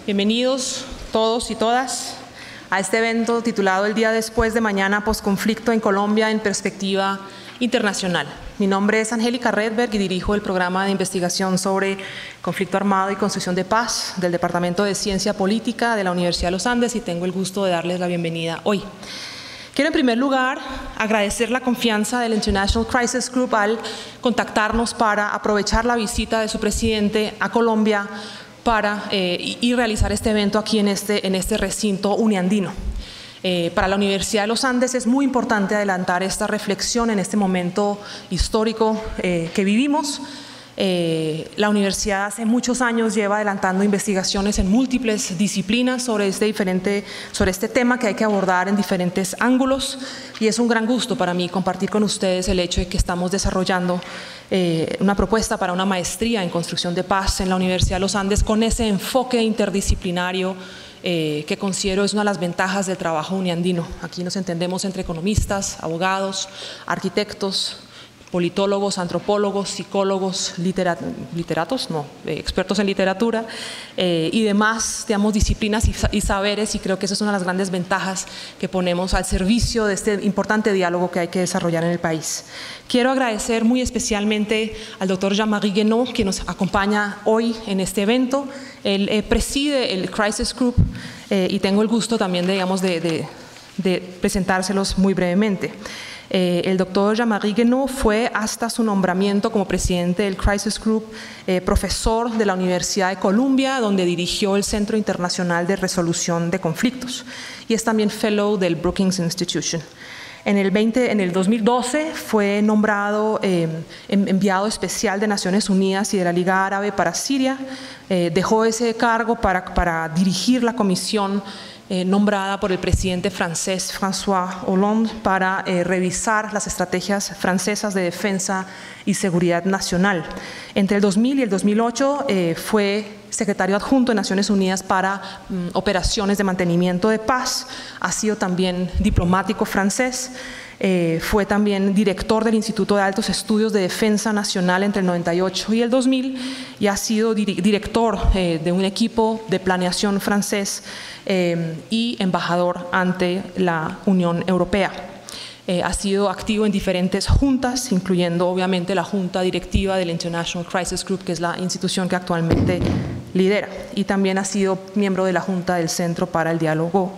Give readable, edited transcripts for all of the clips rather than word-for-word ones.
Bienvenidos todos y todas a este evento titulado El día después de mañana, posconflicto en Colombia en perspectiva internacional. Mi nombre es Angélica Redberg y dirijo el programa de investigación sobre conflicto armado y construcción de paz del Departamento de Ciencia Política de la Universidad de los Andes y tengo el gusto de darles la bienvenida hoy. Quiero en primer lugar agradecer la confianza del International Crisis Group al contactarnos para aprovechar la visita de su presidente a Colombia para realizar este evento aquí en este recinto uniandino. Para la Universidad de los Andes es muy importante adelantar esta reflexión en este momento histórico que vivimos. La universidad hace muchos años lleva adelantando investigaciones en múltiples disciplinas sobre este tema que hay que abordar en diferentes ángulos y es un gran gusto para mí compartir con ustedes el hecho de que estamos desarrollando una propuesta para una maestría en construcción de paz en la Universidad de los Andes con ese enfoque interdisciplinario que considero es una de las ventajas del trabajo uniandino. Aquí nos entendemos entre economistas, abogados, arquitectos, politólogos, antropólogos, psicólogos, expertos en literatura y demás, digamos, disciplinas y saberes, y creo que esa es una de las grandes ventajas que ponemos al servicio de este importante diálogo que hay que desarrollar en el país. Quiero agradecer muy especialmente al doctor Jean-Marie Guénaud, que nos acompaña hoy en este evento. Él preside el Crisis Group y tengo el gusto también de presentárselos muy brevemente. El doctor Jean-Marie Guénaud fue hasta su nombramiento como presidente del Crisis Group profesor de la Universidad de Columbia, donde dirigió el Centro Internacional de Resolución de Conflictos y es también fellow del Brookings Institution. En el 2012 fue nombrado enviado especial de Naciones Unidas y de la Liga Árabe para Siria. Dejó ese cargo para dirigir la comisión nombrada por el presidente francés François Hollande para revisar las estrategias francesas de defensa y seguridad nacional. Entre el 2000 y el 2008 fue secretario adjunto de Naciones Unidas para operaciones de mantenimiento de paz, ha sido también diplomático francés. Fue también director del Instituto de Altos Estudios de Defensa Nacional entre el 98 y el 2000 y ha sido director de un equipo de planeación francés y embajador ante la Unión Europea. Ha sido activo en diferentes juntas, incluyendo obviamente la junta directiva del International Crisis Group, que es la institución que actualmente lidera, y también ha sido miembro de la junta del Centro para el Diálogo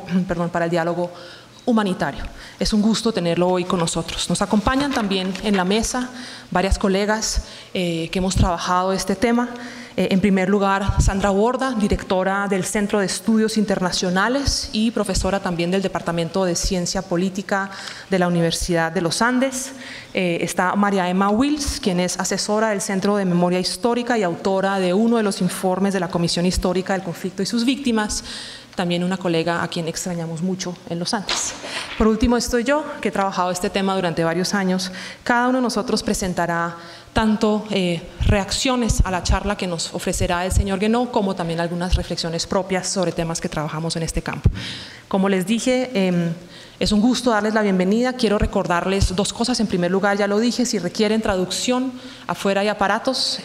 Humanitario. Es un gusto tenerlo hoy con nosotros. Nos acompañan también en la mesa varias colegas que hemos trabajado este tema. En primer lugar, Sandra Borda, directora del Centro de Estudios Internacionales y profesora también del Departamento de Ciencia Política de la Universidad de los Andes. Está María Emma Wills, quien es asesora del Centro de Memoria Histórica y autora de uno de los informes de la Comisión Histórica del Conflicto y sus Víctimas. También una colega a quien extrañamos mucho en los Andes. Por último estoy yo, que he trabajado este tema durante varios años. Cada uno de nosotros presentará tanto reacciones a la charla que nos ofrecerá el señor Guénaud, como también algunas reflexiones propias sobre temas que trabajamos en este campo. Como les dije, es un gusto darles la bienvenida. Quiero recordarles dos cosas. En primer lugar, ya lo dije, si requieren traducción, afuera hay aparatos.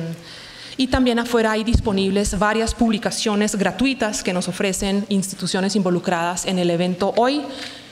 Y también afuera hay disponibles varias publicaciones gratuitas que nos ofrecen instituciones involucradas en el evento hoy.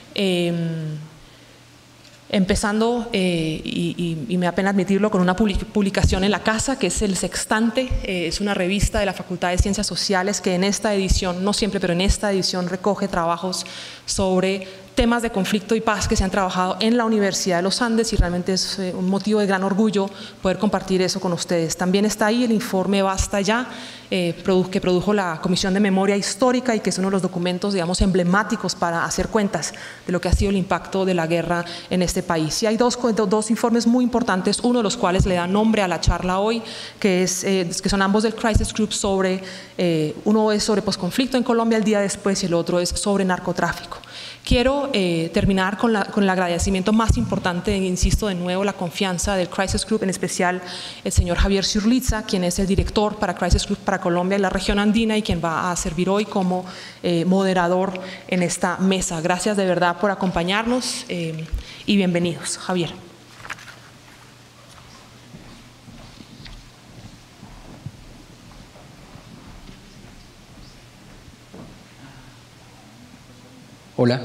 Empezando, y me da pena admitirlo, con una publicación en la casa, que es El Sextante. Es una revista de la Facultad de Ciencias Sociales que en esta edición, no siempre, pero en esta edición recoge trabajos sobre temas de conflicto y paz que se han trabajado en la Universidad de los Andes y realmente es un motivo de gran orgullo poder compartir eso con ustedes. También está ahí el informe Basta Ya, que produjo la Comisión de Memoria Histórica y que es uno de los documentos, digamos, emblemáticos para hacer cuentas de lo que ha sido el impacto de la guerra en este país. Y hay dos informes muy importantes, uno de los cuales le da nombre a la charla hoy, que son ambos del Crisis Group sobre, uno es sobre posconflicto en Colombia el día después y el otro es sobre narcotráfico. Quiero terminar con el agradecimiento más importante, insisto de nuevo, la confianza del Crisis Group, en especial el señor Javier Surlitza, quien es el director para Crisis Group para Colombia y la región andina y quien va a servir hoy como moderador en esta mesa. Gracias de verdad por acompañarnos y bienvenidos. Javier. Hola.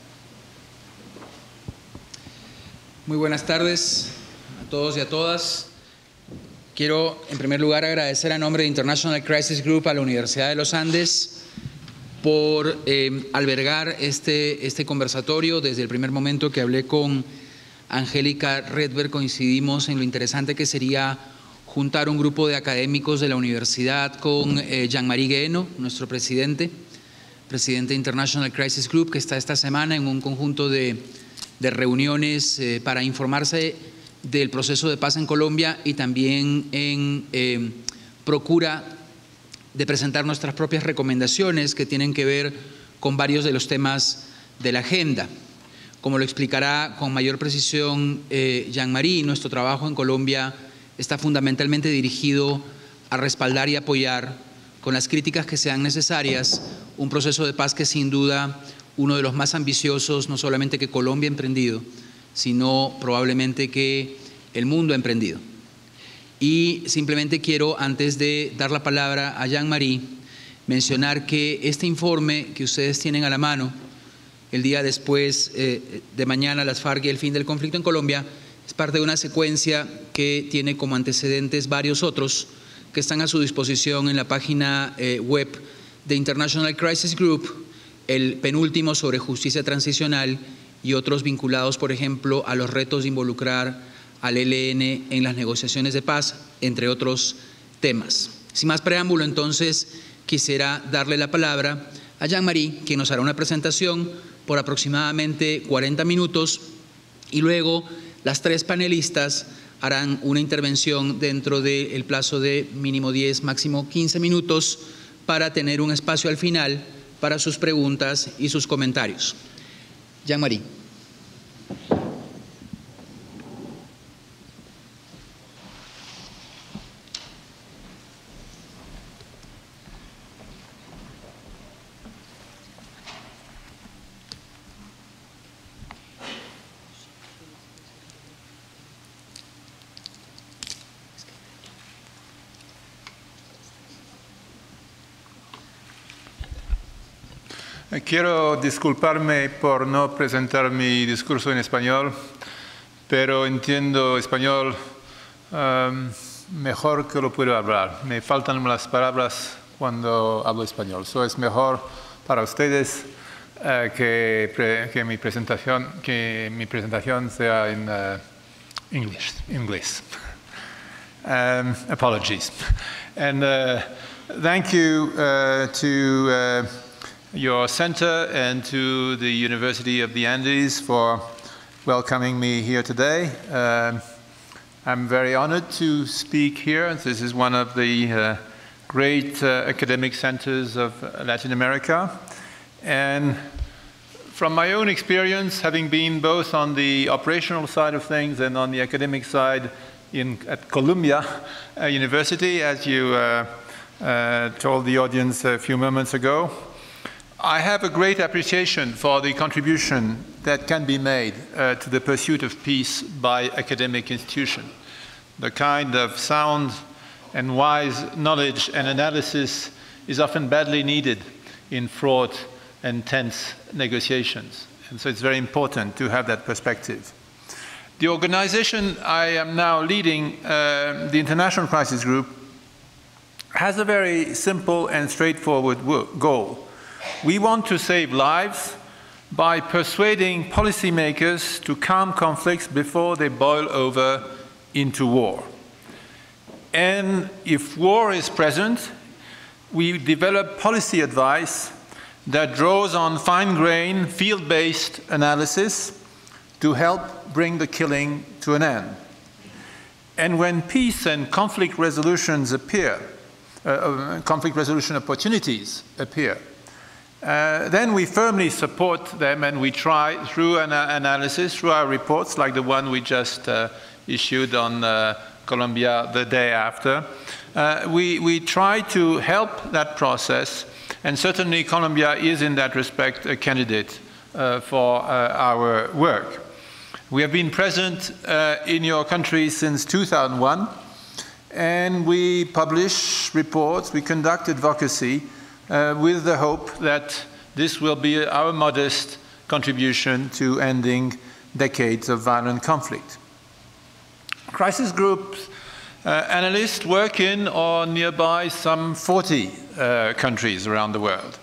Muy buenas tardes a todos y a todas. Quiero, en primer lugar, agradecer a nombre de International Crisis Group a la Universidad de los Andes por albergar este conversatorio. Desde el primer momento que hablé con Angélica Redberg coincidimos en lo interesante que sería juntar un grupo de académicos de la universidad con Jean-Marie Guéhenno, nuestro presidente de International Crisis Group, que está esta semana en un conjunto de reuniones para informarse del proceso de paz en Colombia y también en procura de presentar nuestras propias recomendaciones que tienen que ver con varios de los temas de la agenda. Como lo explicará con mayor precisión Jean-Marie, nuestro trabajo en Colombia está fundamentalmente dirigido a respaldar y apoyar, con las críticas que sean necesarias, un proceso de paz que sin duda uno de los más ambiciosos, no solamente que Colombia ha emprendido, sino probablemente que el mundo ha emprendido. Y simplemente quiero, antes de dar la palabra a Jean-Marie, mencionar que este informe que ustedes tienen a la mano, el día después de mañana, las FARC y el fin del conflicto en Colombia, es parte de una secuencia que tiene como antecedentes varios otros que están a su disposición en la página web de International Crisis Group, el penúltimo sobre justicia transicional y otros vinculados, por ejemplo, a los retos de involucrar al ELN en las negociaciones de paz, entre otros temas. Sin más preámbulo, entonces, quisiera darle la palabra a Jean-Marie, quien nos hará una presentación por aproximadamente 40 minutos y luego las tres panelistas harán una intervención dentro del plazo de mínimo 10, máximo 15 minutos para tener un espacio al final para sus preguntas y sus comentarios. Jean-Marie. Quiero disculparme por no presentar mi discurso en español, pero entiendo español mejor que lo puedo hablar. Me faltan las palabras cuando hablo español. So es mejor para ustedes que mi presentación sea en inglés. Apologies. And thank you to your center and to the University of the Andes for welcoming me here today. I'm very honored to speak here. This is one of the great academic centers of Latin America. And from my own experience, having been both on the operational side of things and on the academic side at Columbia University, as you told the audience a few moments ago, I have a great appreciation for the contribution that can be made to the pursuit of peace by academic institutions. The kind of sound and wise knowledge and analysis is often badly needed in fraught and tense negotiations. And so it's very important to have that perspective. The organization I am now leading, the International Crisis Group, has a very simple and straightforward goal. We want to save lives by persuading policymakers to calm conflicts before they boil over into war. And if war is present, we develop policy advice that draws on fine-grained, field-based analysis to help bring the killing to an end. And when peace and conflict resolutions appear, conflict resolution opportunities appear, then we firmly support them, and we try, through an analysis, through our reports, like the one we just issued on Colombia the day after, we try to help that process, and certainly Colombia is in that respect a candidate for our work. We have been present in your country since 2001, and we publish reports, we conduct advocacy with the hope that this will be our modest contribution to ending decades of violent conflict. Crisis groups analysts work in or nearby some 40 countries around the world,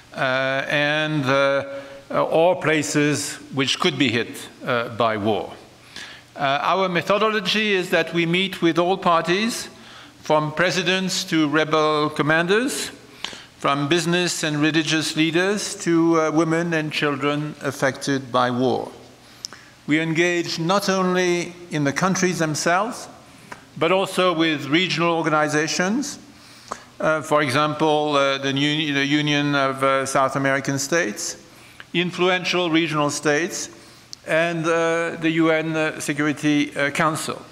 or places which could be hit by war. Our methodology is that we meet with all parties, from presidents to rebel commanders, from business and religious leaders to women and children affected by war. We engage not only in the countries themselves, but also with regional organizations, for example, the Union of South American States, influential regional states, and the UN Security Council.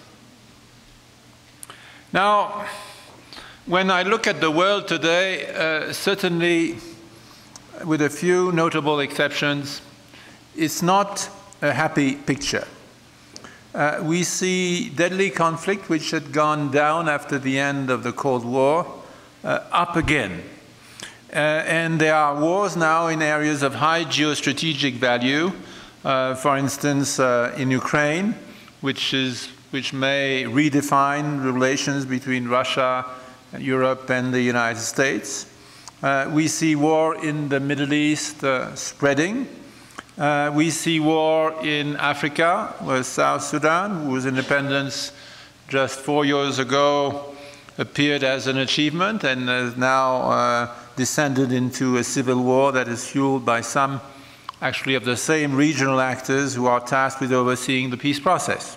Now, when I look at the world today, certainly with a few notable exceptions, it's not a happy picture. We see deadly conflict, which had gone down after the end of the Cold War, up again. And there are wars now in areas of high geostrategic value, for instance, in Ukraine, which may redefine relations between Russia, Europe, and the United States. We see war in the Middle East spreading. We see war in Africa, where South Sudan, whose independence just 4 years ago appeared as an achievement and has now descended into a civil war that is fueled by some, actually, of the same regional actors who are tasked with overseeing the peace process.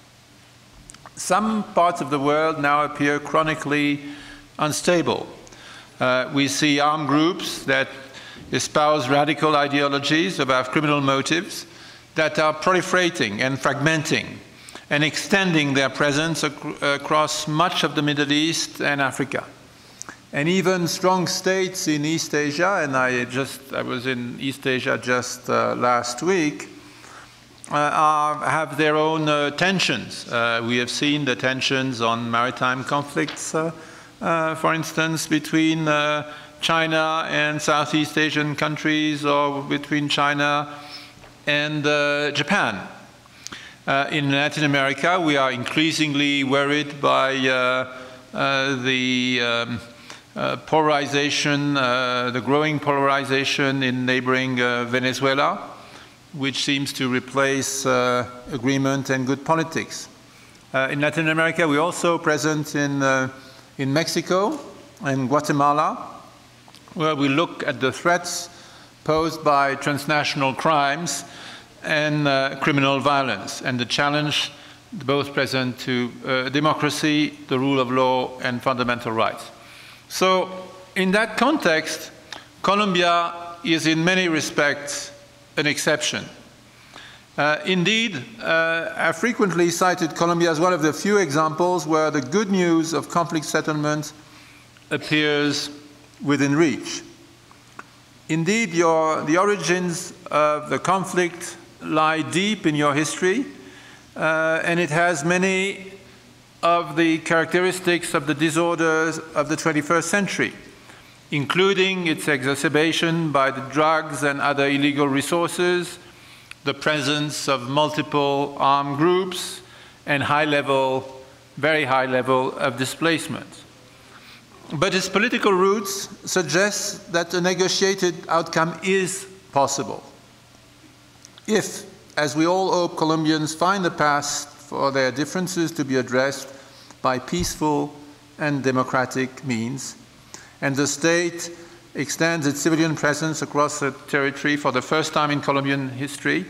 Some parts of the world now appear chronically unstable. We see armed groups that espouse radical ideologies about criminal motives that are proliferating and fragmenting and extending their presence across much of the Middle East and Africa. And even strong states in East Asia, and I was in East Asia just last week, have their own tensions. We have seen the tensions on maritime conflicts, for instance, between China and Southeast Asian countries, or between China and Japan. In Latin America, we are increasingly worried by the polarization, the growing polarization in neighboring Venezuela, which seems to replace agreement and good politics. In Latin America, we're also present in Mexico and Guatemala, where we look at the threats posed by transnational crimes and criminal violence, and the challenge both present to democracy, the rule of law, and fundamental rights. So, in that context, Colombia is in many respects an exception. Indeed, I frequently cited Colombia as one of the few examples where the good news of conflict settlement appears within reach. Indeed, the origins of the conflict lie deep in your history, and it has many of the characteristics of the disorders of the 21st century, including its exacerbation by the drugs and other illegal resources, the presence of multiple armed groups, and very high level of displacement. But its political roots suggest that a negotiated outcome is possible, if, as we all hope, Colombians find a path for their differences to be addressed by peaceful and democratic means, and the state extends its civilian presence across the territory for the first time in Colombia's history,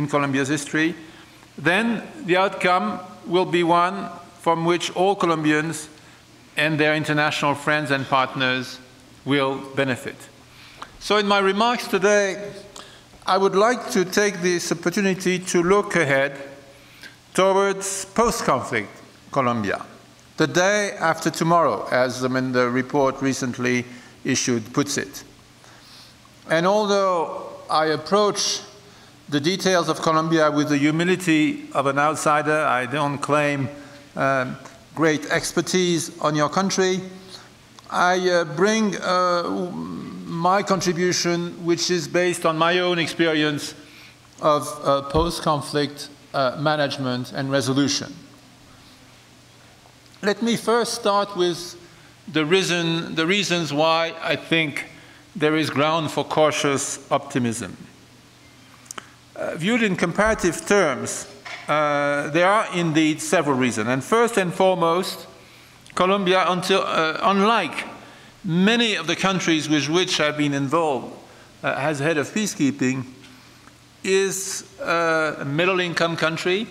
then the outcome will be one from which all Colombians and their international friends and partners will benefit. So in my remarks today, I would like to take this opportunity to look ahead towards post-conflict Colombia, the day after tomorrow, as the report recently issued puts it. And although I approach the details of Colombia with the humility of an outsider, I don't claim great expertise on your country, I bring my contribution, which is based on my own experience of post-conflict management and resolution. Let me first start with the reasons why I think there is ground for cautious optimism. Viewed in comparative terms, there are indeed several reasons. And first and foremost, Colombia, unlike many of the countries with which I've been involved as head of peacekeeping, is a middle-income country,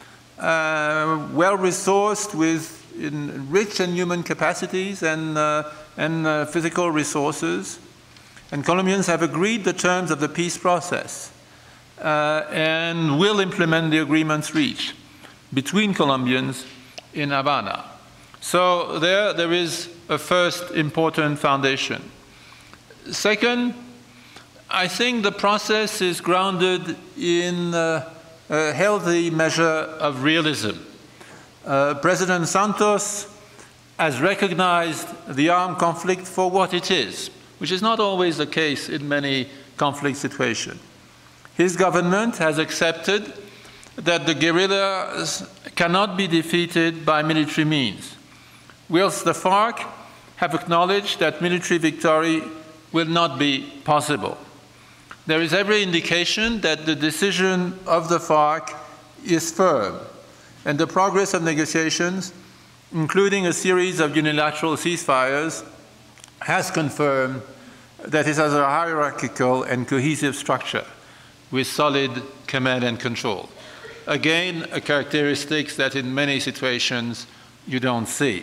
well-resourced with rich and human capacities and physical resources. And Colombians have agreed the terms of the peace process and will implement the agreements reached between Colombians in Havana. So there is a first important foundation. Second, I think the process is grounded in a healthy measure of realism. President Santos has recognized the armed conflict for what it is, which is not always the case in many conflict situations. His government has accepted that the guerrillas cannot be defeated by military means, whilst the FARC have acknowledged that military victory will not be possible. There is every indication that the decision of the FARC is firm, and the progress of negotiations, including a series of unilateral ceasefires, has confirmed that it has a hierarchical and cohesive structure with solid command and control. Again, a characteristic that in many situations you don't see.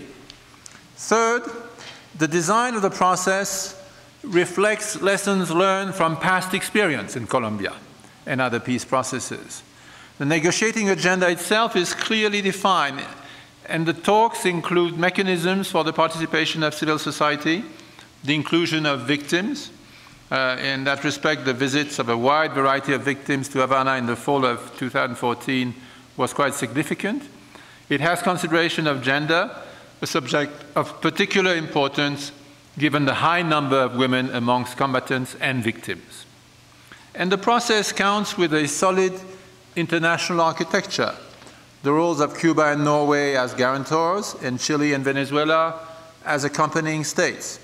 Third, the design of the process reflects lessons learned from past experience in Colombia and other peace processes. The negotiating agenda itself is clearly defined, and the talks include mechanisms for the participation of civil society, the inclusion of victims. In that respect, the visits of a wide variety of victims to Havana in the fall of 2014 was quite significant. It has consideration of gender, a subject of particular importance given the high number of women amongst combatants and victims. And the process counts with a solid international architecture. The roles of Cuba and Norway as guarantors, and Chile and Venezuela as accompanying states.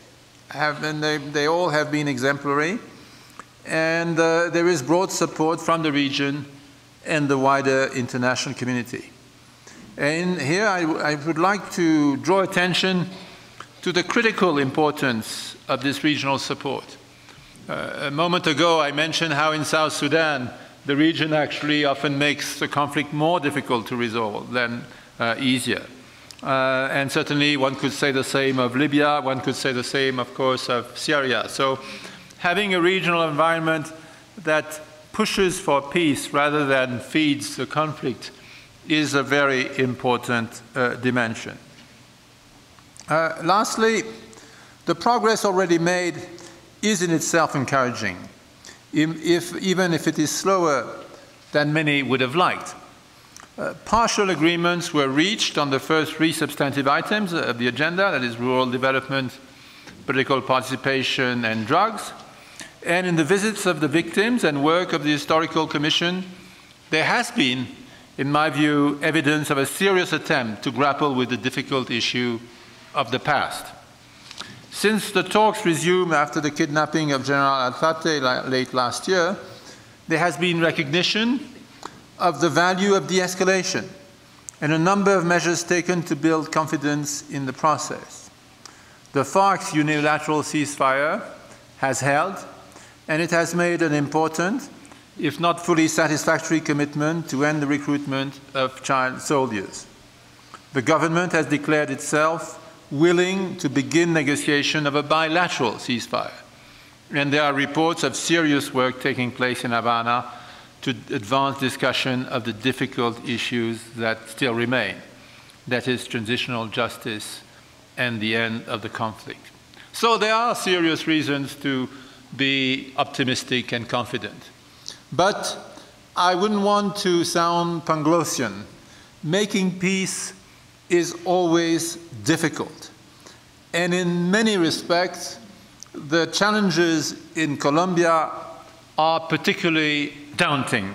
They all have been exemplary, and there is broad support from the region and the wider international community. And here I would like to draw attention to the critical importance of this regional support. A moment ago I mentioned how in South Sudan the region actually often makes the conflict more difficult to resolve than easier. And certainly one could say the same of Libya, one could say the same, of course, of Syria. So having a regional environment that pushes for peace rather than feeds the conflict is a very important dimension. Lastly, the progress already made is in itself encouraging, even if it is slower than many would have liked. Partial agreements were reached on the first three substantive items of the agenda, that is rural development, political participation, and drugs. And in the visits of the victims and work of the Historical Commission, there has been, in my view, evidence of a serious attempt to grapple with the difficult issue of the past. Since the talks resumed after the kidnapping of General Alzate late last year, there has been recognition of the value of de-escalation and a number of measures taken to build confidence in the process. The FARC's unilateral ceasefire has held, and it has made an important, if not fully satisfactory, commitment to end the recruitment of child soldiers. The government has declared itself willing to begin negotiation of a bilateral ceasefire, and there are reports of serious work taking place in Havana to advance discussion of the difficult issues that still remain, that is, transitional justice and the end of the conflict. So there are serious reasons to be optimistic and confident. But I wouldn't want to sound Panglossian. Making peace is always difficult. And in many respects, the challenges in Colombia are particularly daunting.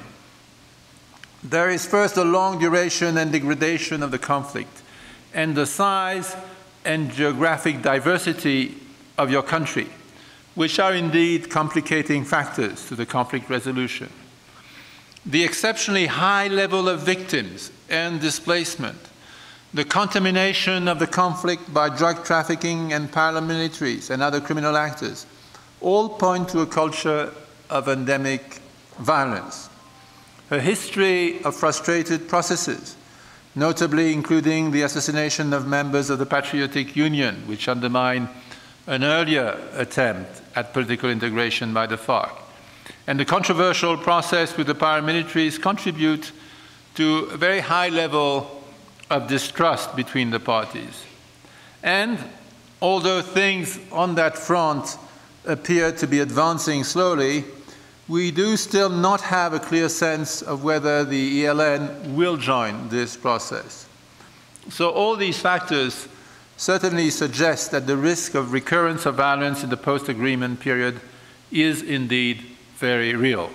There is first the long duration and degradation of the conflict, and the size and geographic diversity of your country, which are indeed complicating factors to the conflict resolution. The exceptionally high level of victims and displacement, the contamination of the conflict by drug trafficking and paramilitaries and other criminal actors, all point to a culture of endemic violence. A history of frustrated processes, notably including the assassination of members of the Patriotic Union, which undermined an earlier attempt at political integration by the FARC. And the controversial process with the paramilitaries contribute to a very high level of distrust between the parties. And although things on that front appear to be advancing slowly, we do still not have a clear sense of whether the ELN will join this process. So all these factors certainly suggest that the risk of recurrence of violence in the post-agreement period is indeed very real.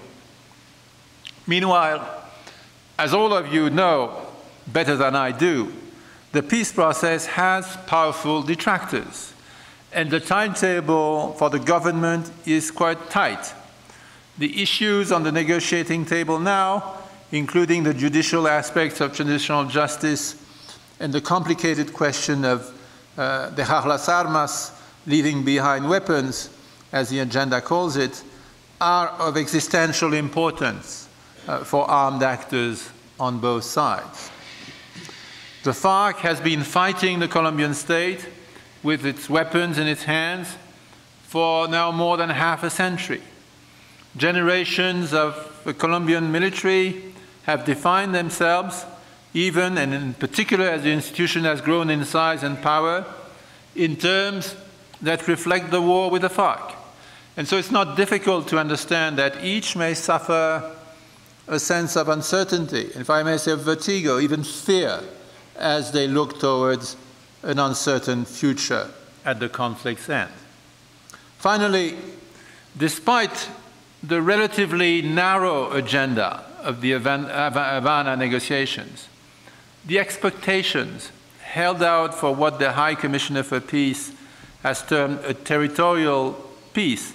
Meanwhile, as all of you know better than I do, the peace process has powerful detractors, and the timetable for the government is quite tight. The issues on the negotiating table now, including the judicial aspects of transitional justice and the complicated question of dejar las armas, leaving behind weapons, as the agenda calls it, are of existential importance for armed actors on both sides. The FARC has been fighting the Colombian state with its weapons in its hands for now more than half a century. Generations of the Colombian military have defined themselves, even and in particular as the institution has grown in size and power, in terms that reflect the war with the FARC. And so it's not difficult to understand that each may suffer a sense of uncertainty, if I may say vertigo, even fear, as they look towards an uncertain future at the conflict's end. Finally, despite the relatively narrow agenda of the Havana negotiations, the expectations held out for what the High Commissioner for Peace has termed a territorial peace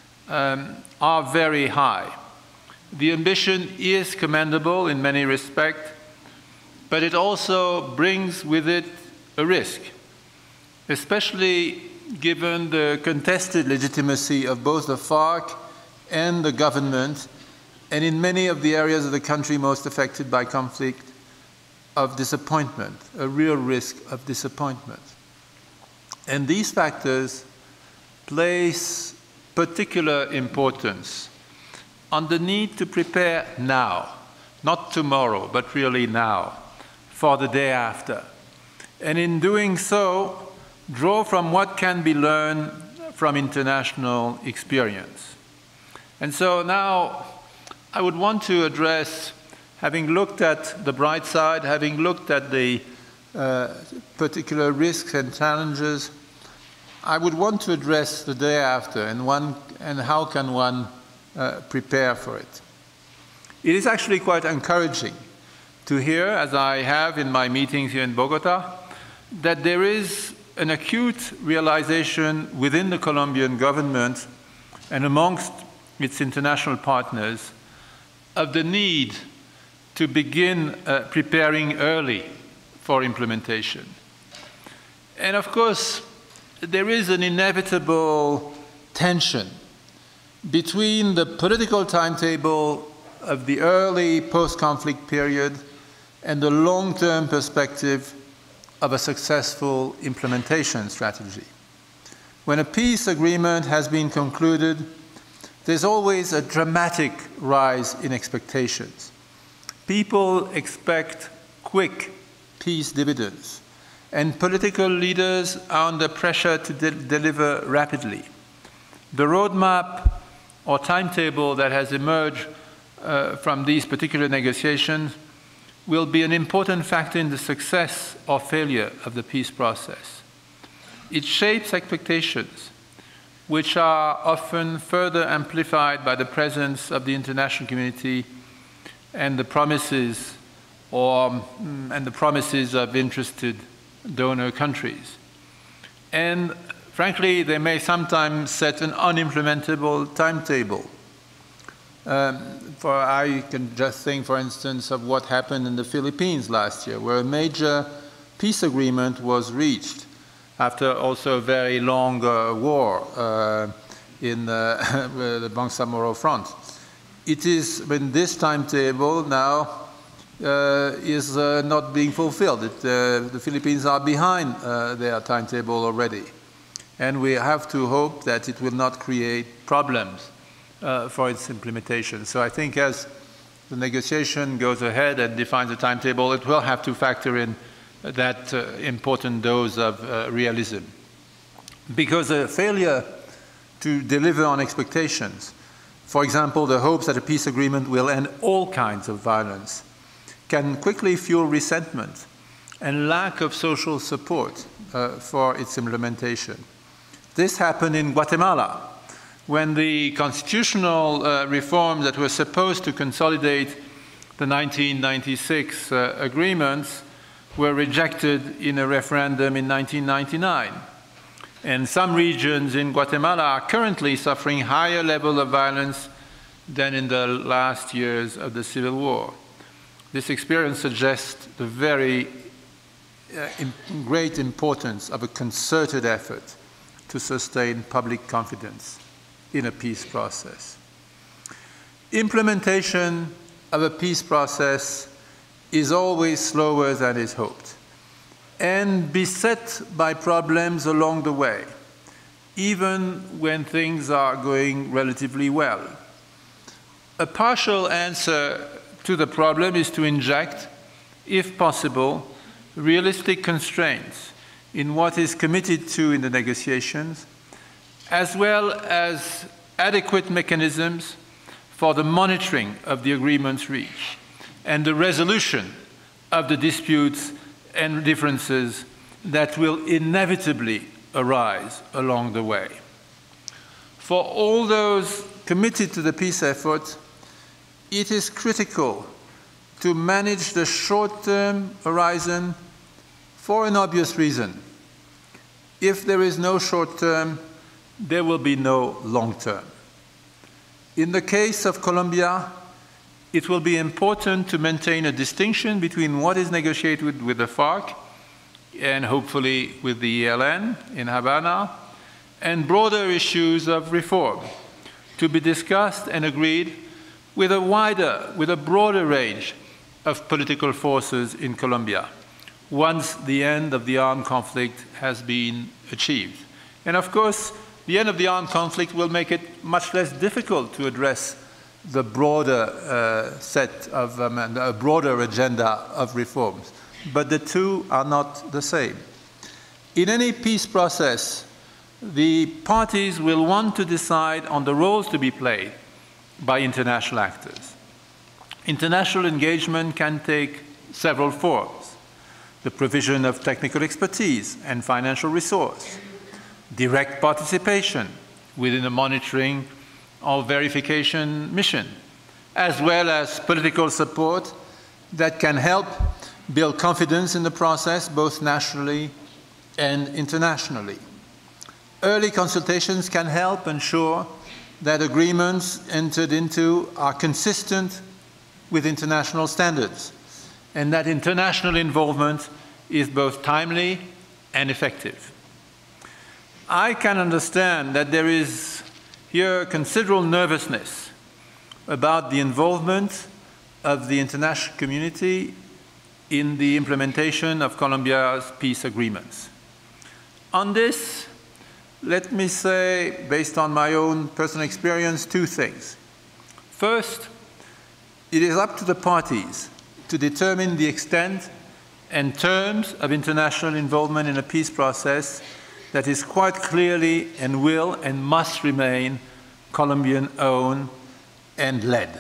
are very high. The ambition is commendable in many respects, but it also brings with it a risk, especially given the contested legitimacy of both the FARC and the government, and in many of the areas of the country most affected by conflict, of disappointment, a real risk of disappointment. And these factors place particular importance on the need to prepare now, not tomorrow, but really now, for the day after. And in doing so, draw from what can be learned from international experience. And so now I would want to address, having looked at the bright side, having looked at the particular risks and challenges, I would want to address the day after and how can one prepare for it. It is actually quite encouraging to hear, as I have in my meetings here in Bogota, that there is an acute realization within the Colombian government and amongst its international partners of the need to begin preparing early for implementation. And of course, there is an inevitable tension between the political timetable of the early post-conflict period and the long-term perspective of a successful implementation strategy. When a peace agreement has been concluded, there's always a dramatic rise in expectations. People expect quick peace dividends, and political leaders are under pressure to deliver rapidly. The roadmap or timetable that has emerged from these particular negotiations will be an important factor in the success or failure of the peace process. It shapes expectations, which are often further amplified by the presence of the international community and the promises of interested donor countries. And frankly, they may sometimes set an unimplementable timetable. I can just think, for instance, of what happened in the Philippines last year, where a major peace agreement was reached after also a very long war in the Bangsamoro front. It is, when this timetable now is not being fulfilled. The Philippines are behind their timetable already. And we have to hope that it will not create problems for its implementation. So I think as the negotiation goes ahead and defines a timetable, it will have to factor in that important dose of realism. Because a failure to deliver on expectations, for example, the hopes that a peace agreement will end all kinds of violence, can quickly fuel resentment and lack of social support for its implementation. This happened in Guatemala, when the constitutional reforms that were supposed to consolidate the 1996 agreements were rejected in a referendum in 1999. And some regions in Guatemala are currently suffering higher level of violence than in the last years of the Civil War. This experience suggests the very great importance of a concerted effort to sustain public confidence in a peace process. Implementation of a peace process is always slower than is hoped and beset by problems along the way, even when things are going relatively well. A partial answer to the problem is to inject, if possible, realistic constraints in what is committed to in the negotiations, as well as adequate mechanisms for the monitoring of the agreements reached and the resolution of the disputes and differences that will inevitably arise along the way. For all those committed to the peace effort, it is critical to manage the short-term horizon for an obvious reason. If there is no short-term, there will be no long-term. In the case of Colombia, it will be important to maintain a distinction between what is negotiated with the FARC and hopefully with the ELN in Havana, and broader issues of reform to be discussed and agreed with a broader range of political forces in Colombia once the end of the armed conflict has been achieved. And of course, the end of the armed conflict will make it much less difficult to address the broader a broader agenda of reforms. But the two are not the same. In any peace process, the parties will want to decide on the roles to be played by international actors. International engagement can take several forms: the provision of technical expertise and financial resource, direct participation within a monitoring or verification mission, as well as political support that can help build confidence in the process both nationally and internationally. Early consultations can help ensure that agreements entered into are consistent with international standards and that international involvement is both timely and effective. I can understand that there is here considerable nervousness about the involvement of the international community in the implementation of Colombia's peace agreements. On this, let me say, based on my own personal experience, two things. First, it is up to the parties to determine the extent and terms of international involvement in a peace process that is quite clearly and will and must remain Colombian-owned and led.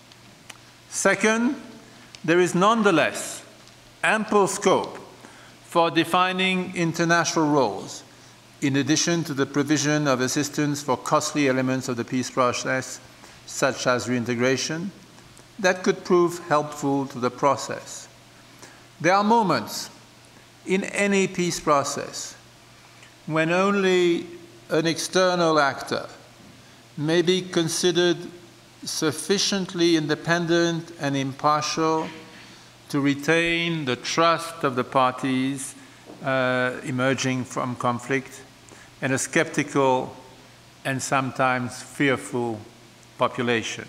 Second, there is nonetheless ample scope for defining international roles in addition to the provision of assistance for costly elements of the peace process, such as reintegration, that could prove helpful to the process. There are moments in any peace process when only an external actor may be considered sufficiently independent and impartial to retain the trust of the parties emerging from conflict and a skeptical and sometimes fearful population.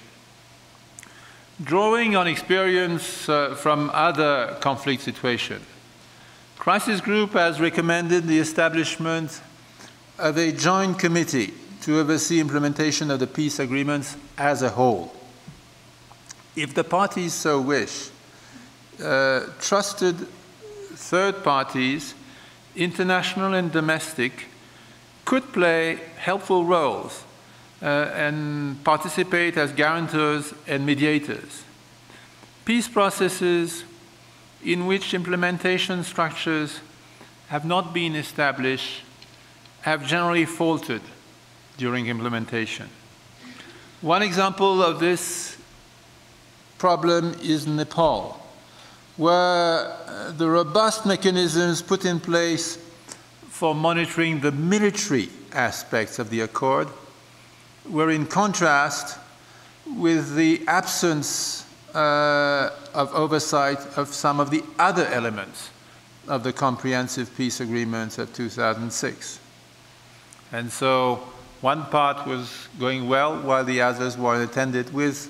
Drawing on experience from other conflict situations, Crisis Group has recommended the establishment of a joint committee to oversee implementation of the peace agreements as a whole. If the parties so wish, trusted third parties, international and domestic, could play helpful roles and participate as guarantors and mediators. Peace processes in which implementation structures have not been established have generally faltered during implementation. One example of this problem is Nepal, where the robust mechanisms put in place for monitoring the military aspects of the accord were in contrast with the absence of oversight of some of the other elements of the Comprehensive Peace Agreements of 2006. And so one part was going well while the others were attended with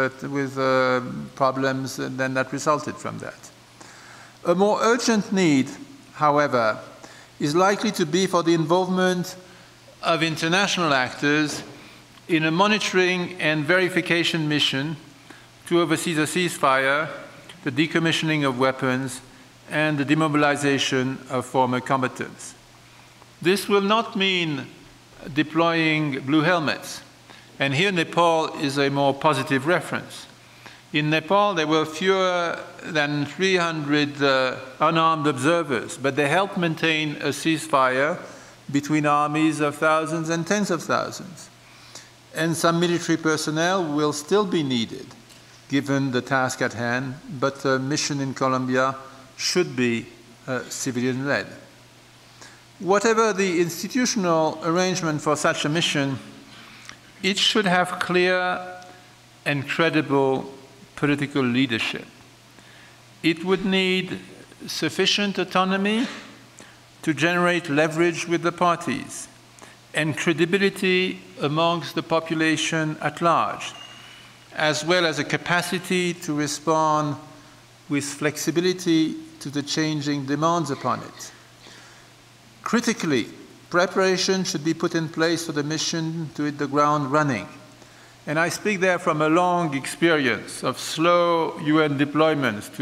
problems then that resulted from that. A more urgent need, however, is likely to be for the involvement of international actors in a monitoring and verification mission to oversee the ceasefire, the decommissioning of weapons, and the demobilization of former combatants. This will not mean deploying blue helmets, and here Nepal is a more positive reference. In Nepal, there were fewer than 300 unarmed observers, but they helped maintain a ceasefire between armies of thousands and tens of thousands. And some military personnel will still be needed, given the task at hand, but the mission in Colombia should be civilian-led. Whatever the institutional arrangement for such a mission, it should have clear and credible political leadership. It would need sufficient autonomy to generate leverage with the parties and credibility amongst the population at large, as well as a capacity to respond with flexibility to the changing demands upon it. Critically, preparation should be put in place for the mission to hit the ground running. And I speak there from a long experience of slow UN deployments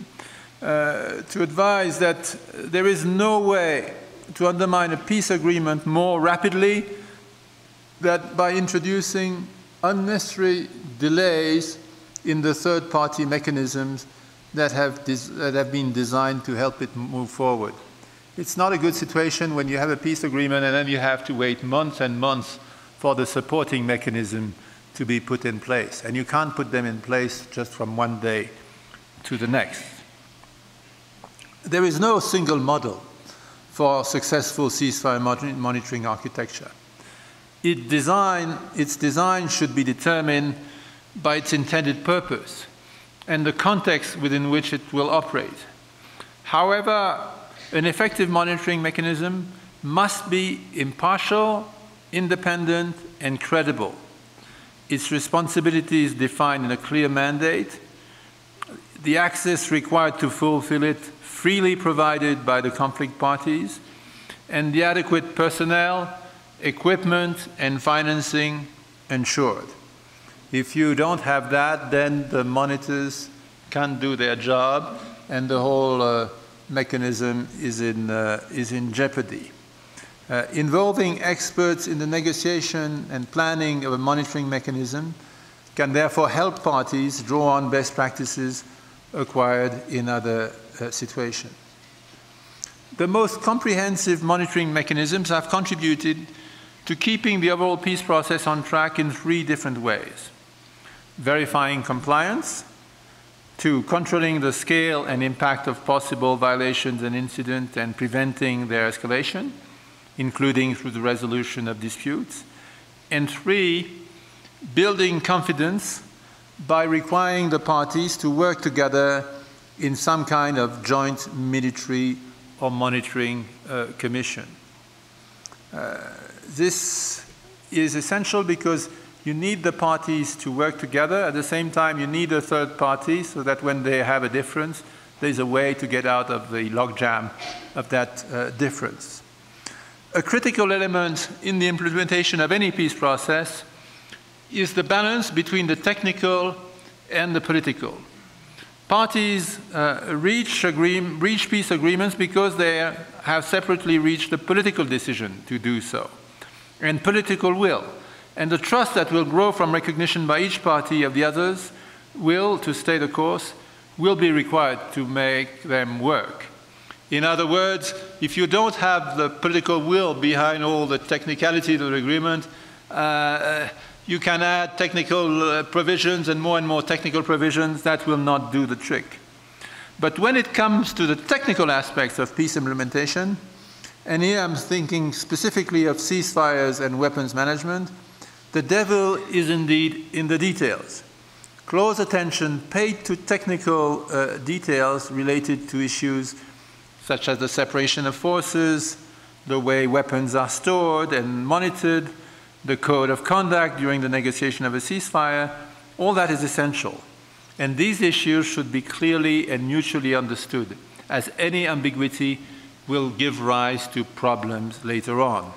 to advise that there is no way to undermine a peace agreement more rapidly than by introducing unnecessary delays in the third-party mechanisms that have been designed to help it move forward. It's not a good situation when you have a peace agreement and then you have to wait months and months for the supporting mechanism to be put in place. And you can't put them in place just from one day to the next. There is no single model for successful ceasefire monitoring architecture. Its design should be determined by its intended purpose and the context within which it will operate. However, an effective monitoring mechanism must be impartial, independent, and credible. Its responsibilities defined in a clear mandate, the access required to fulfill it freely provided by the conflict parties, and the adequate personnel, equipment, and financing ensured. If you don't have that, then the monitors can't do their job, and the whole mechanism is in jeopardy. Involving experts in the negotiation and planning of a monitoring mechanism can therefore help parties draw on best practices acquired in other situations. the most comprehensive monitoring mechanisms have contributed to keeping the overall peace process on track in 3 different ways: verifying compliance, 2, controlling the scale and impact of possible violations and incidents and preventing their escalation, including through the resolution of disputes, and 3, building confidence by requiring the parties to work together in some kind of joint military or monitoring commission. This is essential because you need the parties to work together. At the same time, you need a third party so that when they have a difference, there's a way to get out of the logjam of that difference. A critical element in the implementation of any peace process is the balance between the technical and the political. Parties reach peace agreements because they have separately reached a political decision to do so, and political will. And the trust that will grow from recognition by each party of the others will, to stay the course, will be required to make them work. In other words, if you don't have the political will behind all the technicality of the agreement, you can add technical provisions and more technical provisions. That will not do the trick. But when it comes to the technical aspects of peace implementation, and here I'm thinking specifically of ceasefires and weapons management, the devil is indeed in the details. Close attention paid to technical details related to issues such as the separation of forces, the way weapons are stored and monitored, the code of conduct during the negotiation of a ceasefire, all that is essential. And these issues should be clearly and mutually understood, as any ambiguity will give rise to problems later on.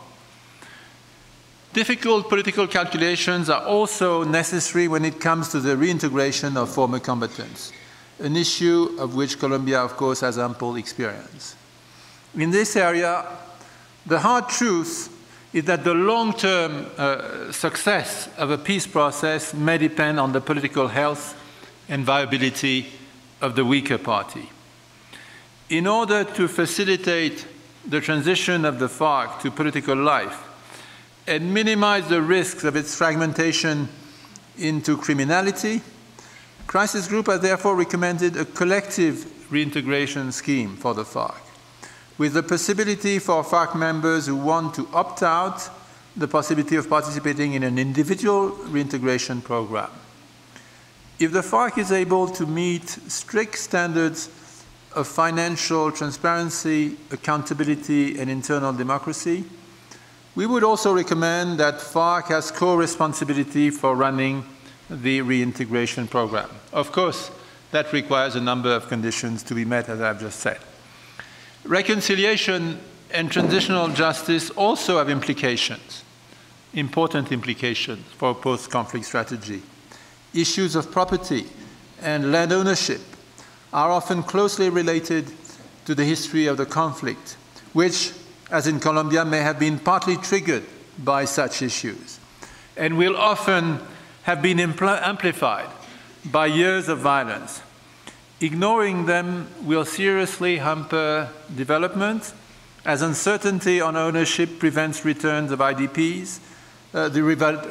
Difficult political calculations are also necessary when it comes to the reintegration of former combatants, an issue of which Colombia, of course, has ample experience. In this area, the hard truth is that the long-term success of a peace process may depend on the political health and viability of the weaker party. In order to facilitate the transition of the FARC to political life and minimize the risks of its fragmentation into criminality, Crisis Group has therefore recommended a collective reintegration scheme for the FARC, with the possibility for FARC members who want to opt out, the possibility of participating in an individual reintegration program. If the FARC is able to meet strict standards of financial transparency, accountability, and internal democracy, we would also recommend that FARC has co-responsibility for running the reintegration program. Of course, that requires a number of conditions to be met, as I've just said. Reconciliation and transitional justice also have implications, important implications for a post-conflict strategy. Issues of property and land ownership are often closely related to the history of the conflict, which, as in Colombia, may have been partly triggered by such issues, and will often have been amplified by years of violence. Ignoring them will seriously hamper development, as uncertainty on ownership prevents returns of IDPs, the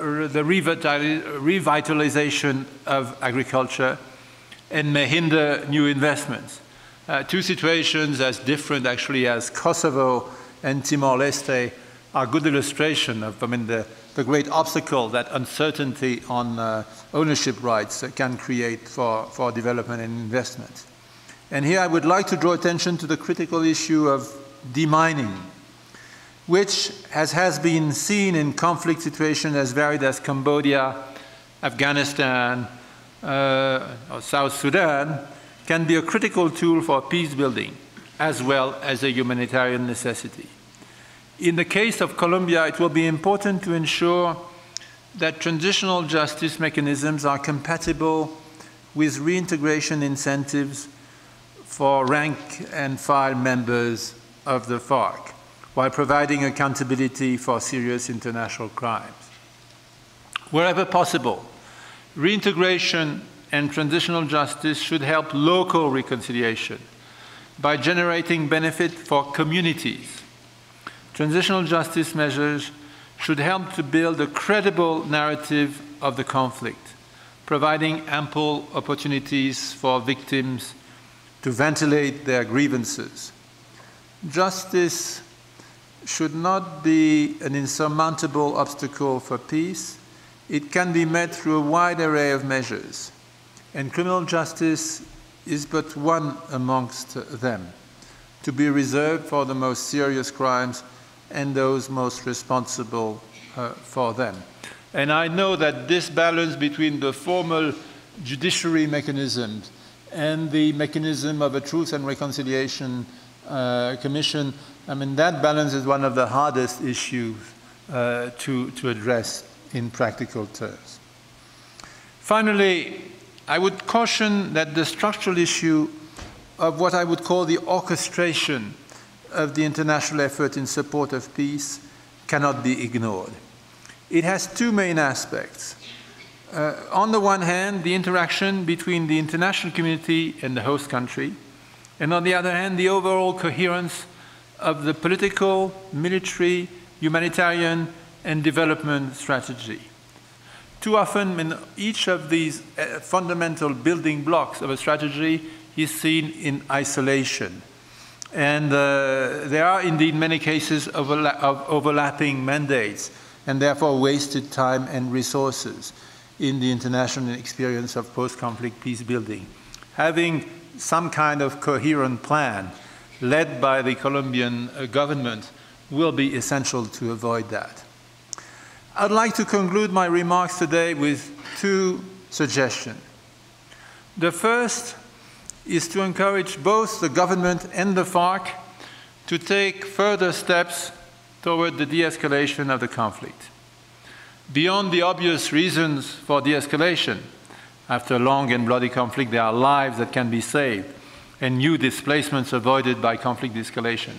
revitalization of agriculture, and may hinder new investments. Two situations as different actually as Kosovo and Timor-Leste are good illustration of the great obstacle that uncertainty on ownership rights can create for development and investment. And here I would like to draw attention to the critical issue of demining, which, as has been seen in conflict situations as varied as Cambodia, Afghanistan, or South Sudan, can be a critical tool for peace building, as well as a humanitarian necessity. In the case of Colombia, it will be important to ensure that transitional justice mechanisms are compatible with reintegration incentives for rank and file members of the FARC, while providing accountability for serious international crimes. Wherever possible, reintegration and transitional justice should help local reconciliation, by generating benefit for communities. Transitional justice measures should help to build a credible narrative of the conflict, providing ample opportunities for victims to ventilate their grievances. Justice should not be an insurmountable obstacle for peace. It can be met through a wide array of measures, and criminal justice is but one amongst them, to be reserved for the most serious crimes and those most responsible for them. And I know that this balance between the formal judiciary mechanisms and the mechanism of a Truth and Reconciliation Commission, I mean, that balance is one of the hardest issues to address in practical terms. Finally, I would caution that the structural issue of what I would call the orchestration of the international effort in support of peace cannot be ignored. It has two main aspects. On the one hand, the interaction between the international community and the host country, and on the other hand, the overall coherence of the political, military, humanitarian, and development strategy. Too often, in each of these fundamental building blocks of a strategy is seen in isolation. And there are indeed many cases of overlapping mandates, and therefore wasted time and resources in the international experience of post-conflict peace building. Having some kind of coherent plan led by the Colombian government will be essential to avoid that. I'd like to conclude my remarks today with two suggestions. The first is to encourage both the government and the FARC to take further steps toward the de-escalation of the conflict. Beyond the obvious reasons for de-escalation, after a long and bloody conflict, there are lives that can be saved and new displacements avoided by conflict de-escalation.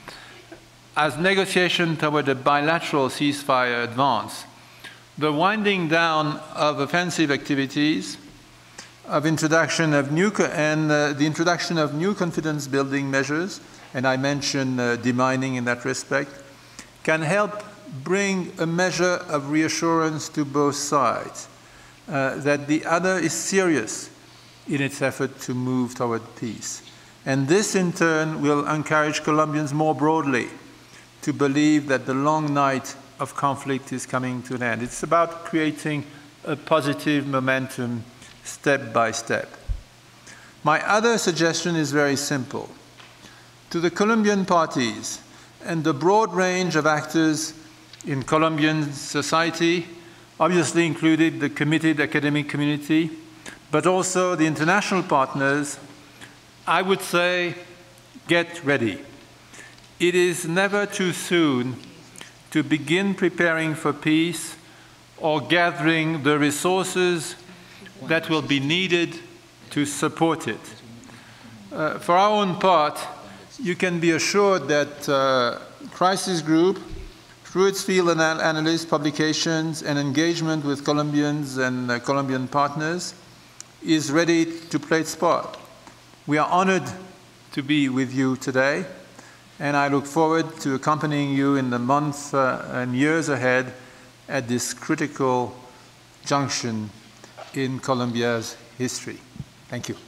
As negotiation toward a bilateral ceasefire advance, the winding down of offensive activities, of introduction of the introduction of new confidence-building measures, and I mentioned demining in that respect, can help bring a measure of reassurance to both sides that the other is serious in its effort to move toward peace. And this, in turn, will encourage Colombians more broadly to believe that the long night of conflict is coming to an end. It's about creating a positive momentum step by step. My other suggestion is very simple. To the Colombian parties and the broad range of actors in Colombian society, obviously included the committed academic community, but also the international partners, I would say, get ready. It is never too soon to begin preparing for peace or gathering the resources that will be needed to support it. For our own part, you can be assured that Crisis Group, through its field analysis, publications, and engagement with Colombians and Colombian partners, is ready to play its part. We are honored to be with you today, and I look forward to accompanying you in the months and years ahead at this critical junction in Colombia's history. Thank you.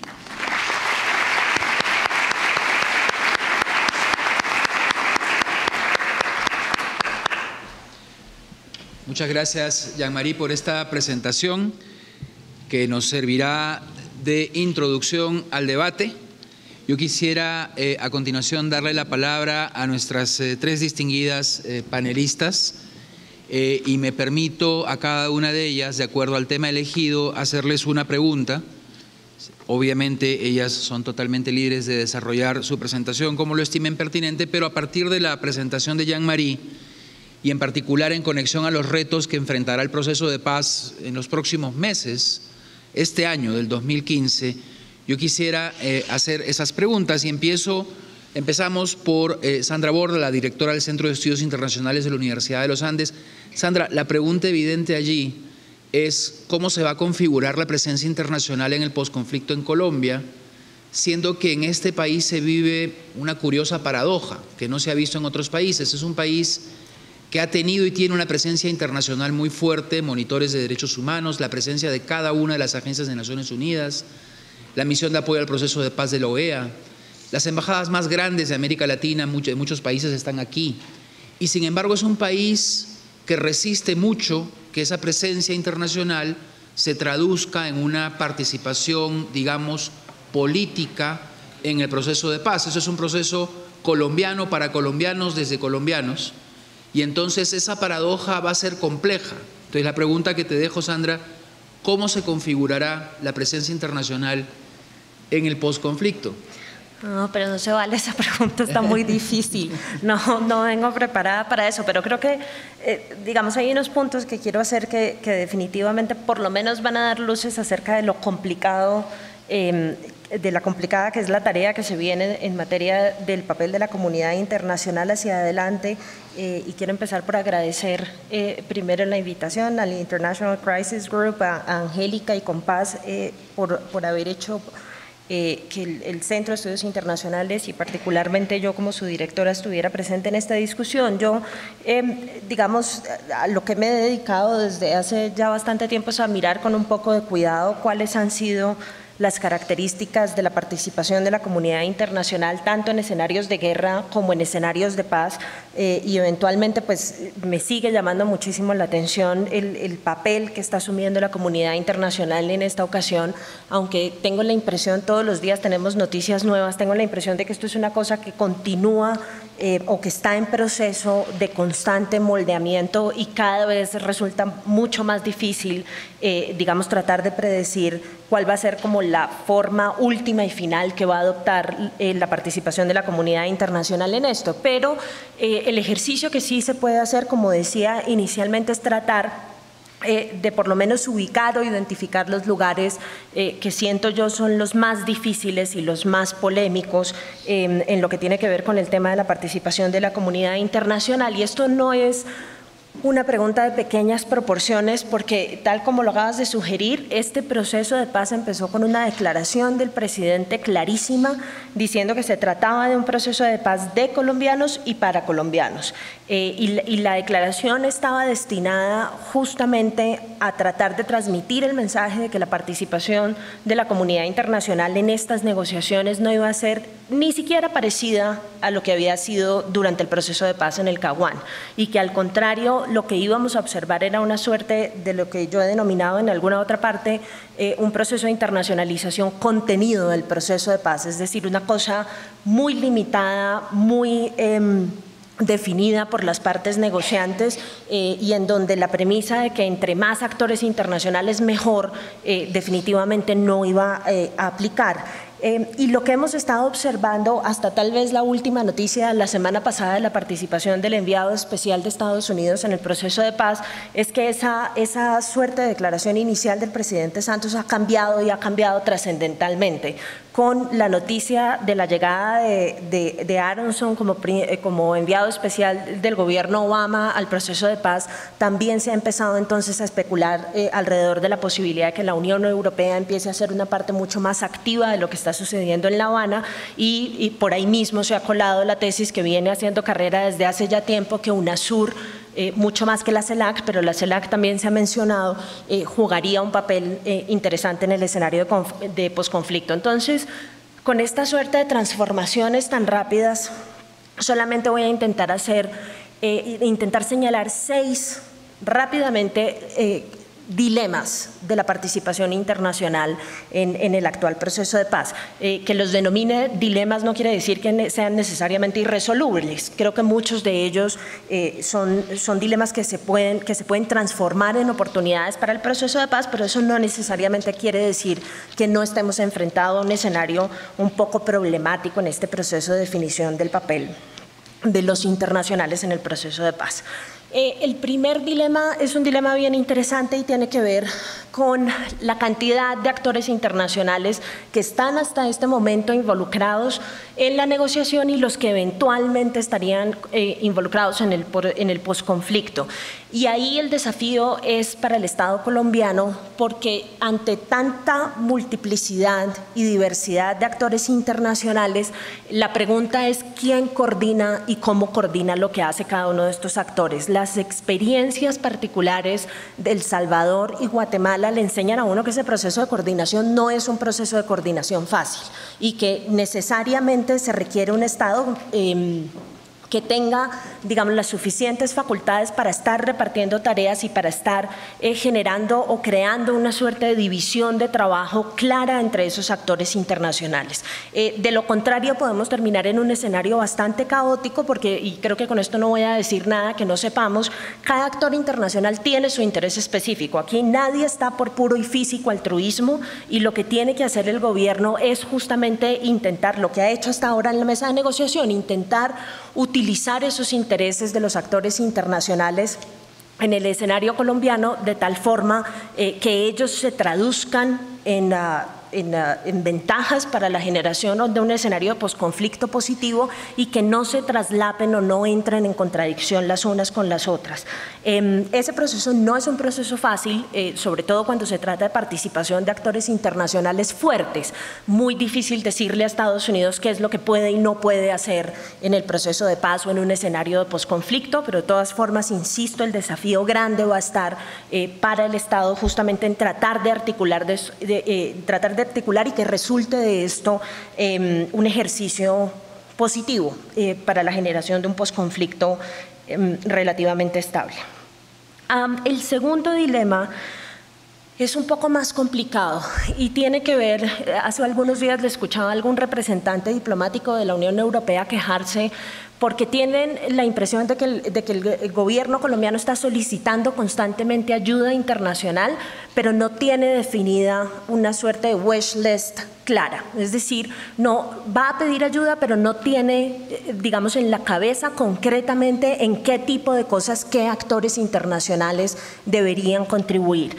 Muchas gracias, Jean-Marie, por esta presentación que nos servirá de introducción al debate. Yo quisiera a continuación darle la palabra a nuestras tres distinguidas panelistas y me permito a cada una de ellas, de acuerdo al tema elegido, hacerles una pregunta. Obviamente ellas son totalmente libres de desarrollar su presentación como lo estimen pertinente, pero a partir de la presentación de Jean-Marie y en particular en conexión a los retos que enfrentará el proceso de paz en los próximos meses, este año del 2015, yo quisiera hacer esas preguntas y empezamos por Sandra Borda, la directora del Centro de Estudios Internacionales de la Universidad de los Andes. Sandra, la pregunta evidente allí es cómo se va a configurar la presencia internacional en el posconflicto en Colombia siendo que en este país se vive una curiosa paradoja que no se ha visto en otros países. Es un país que ha tenido y tiene una presencia internacional muy fuerte, monitores de derechos humanos, la presencia de cada una de las agencias de Naciones Unidas, la misión de apoyo al proceso de paz de la OEA, las embajadas más grandes de América Latina, muchos países están aquí. Y sin embargo es un país que resiste mucho que esa presencia internacional se traduzca en una participación, digamos, política en el proceso de paz. Eso es un proceso colombiano para colombianos desde colombianos. Y entonces esa paradoja va a ser compleja. Entonces la pregunta que te dejo, Sandra, ¿cómo se configurará la presencia internacional en el posconflicto? No, pero no se vale, esa pregunta está muy difícil. No vengo preparada para eso, pero creo que, digamos, hay unos puntos que quiero hacer que definitivamente por lo menos van a dar luces acerca de lo complicado, de la complicada que es la tarea que se viene en materia del papel de la comunidad internacional hacia adelante. Y quiero empezar por agradecer primero la invitación al International Crisis Group, a Angélica y Compás por haber hecho que el Centro de Estudios Internacionales y particularmente yo como su directora estuviera presente en esta discusión. Yo, digamos, a lo que me he dedicado desde hace ya bastante tiempo es a mirar con un poco de cuidado cuáles han sido las características de la participación de la comunidad internacional, tanto en escenarios de guerra como en escenarios de paz, y eventualmente pues me sigue llamando muchísimo la atención el papel que está asumiendo la comunidad internacional en esta ocasión, aunque tengo la impresión, todos los días tenemos noticias nuevas, tengo la impresión de que esto es una cosa que continúa o que está en proceso de constante moldeamiento y cada vez resulta mucho más difícil, digamos, tratar de predecir cuál va a ser como la forma última y final que va a adoptar la participación de la comunidad internacional en esto. Pero el ejercicio que sí se puede hacer, como decía inicialmente, es tratar de por lo menos ubicar o identificar los lugares que siento yo son los más difíciles y los más polémicos en lo que tiene que ver con el tema de la participación de la comunidad internacional. Y esto no es una pregunta de pequeñas proporciones, porque tal como lo acabas de sugerir, este proceso de paz empezó con una declaración del presidente clarísima diciendo que se trataba de un proceso de paz de colombianos y para colombianos. Y la declaración estaba destinada justamente a tratar de transmitir el mensaje de que la participación de la comunidad internacional en estas negociaciones no iba a ser ni siquiera parecida a lo que había sido durante el proceso de paz en el Caguán, y que al contrario lo que íbamos a observar era una suerte de lo que yo he denominado en alguna otra parte un proceso de internacionalización contenido del proceso de paz, es decir, una cosa muy limitada, muy definida por las partes negociantes y en donde la premisa de que entre más actores internacionales mejor definitivamente no iba a aplicar. Y lo que hemos estado observando hasta tal vez la última noticia la semana pasada de la participación del enviado especial de Estados Unidos en el proceso de paz es que esa suerte de declaración inicial del presidente Santos ha cambiado y ha cambiado trascendentalmente con la noticia de la llegada de Aronson como enviado especial del gobierno Obama al proceso de paz. También se ha empezado entonces a especular alrededor de la posibilidad de que la Unión Europea empiece a ser una parte mucho más activa de lo que está sucediendo en La Habana, y por ahí mismo se ha colado la tesis que viene haciendo carrera desde hace ya tiempo que UNASUR, mucho más que la CELAC, pero la CELAC también se ha mencionado, jugaría un papel interesante en el escenario de posconflicto. Entonces, con esta suerte de transformaciones tan rápidas, solamente voy a intentar señalar 6 rápidamente dilemas de la participación internacional en el actual proceso de paz. Que los denomine dilemas no quiere decir que sean necesariamente irresolubles. Creo que muchos de ellos son dilemas que se pueden transformar en oportunidades para el proceso de paz, pero eso no necesariamente quiere decir que no estemos enfrentados a un escenario un poco problemático en este proceso de definición del papel de los internacionales en el proceso de paz. El primer dilema es un dilema bien interesante y tiene que ver con la cantidad de actores internacionales que están hasta este momento involucrados en la negociación y los que eventualmente estarían involucrados en el posconflicto. Y ahí el desafío es para el Estado colombiano, porque ante tanta multiplicidad y diversidad de actores internacionales, la pregunta es quién coordina y cómo coordina lo que hace cada uno de estos actores. Las experiencias particulares de El Salvador y Guatemala le enseñan a uno que ese proceso de coordinación no es un proceso de coordinación fácil y que necesariamente se requiere un Estado que tenga, digamos, las suficientes facultades para estar repartiendo tareas y para estar generando o creando una suerte de división de trabajo clara entre esos actores internacionales. De lo contrario, podemos terminar en un escenario bastante caótico porque, y creo que con esto no voy a decir nada que no sepamos, cada actor internacional tiene su interés específico. Aquí nadie está por puro y físico altruismo y lo que tiene que hacer el gobierno es justamente intentar, lo que ha hecho hasta ahora en la mesa de negociación, intentar utilizar esos intereses de los actores internacionales en el escenario colombiano de tal forma que ellos se traduzcan en ventajas para la generación de un escenario de posconflicto positivo y que no se traslapen o no entren en contradicción las unas con las otras. Ese proceso no es un proceso fácil, sobre todo cuando se trata de participación de actores internacionales fuertes. Muy difícil decirle a Estados Unidos qué es lo que puede y no puede hacer en el proceso de paz o en un escenario de posconflicto, pero de todas formas, insisto, el desafío grande va a estar para el Estado justamente en tratar de articular y que resulte de esto un ejercicio positivo para la generación de un posconflicto relativamente estable. El segundo dilema es un poco más complicado y tiene que ver, hace algunos días le escuchaba a algún representante diplomático de la Unión Europea quejarse porque tienen la impresión de que el gobierno colombiano está solicitando constantemente ayuda internacional, pero no tiene definida una suerte de wish list clara. Es decir, no va a pedir ayuda, pero no tiene, digamos, en la cabeza concretamente en qué tipo de cosas, qué actores internacionales deberían contribuir.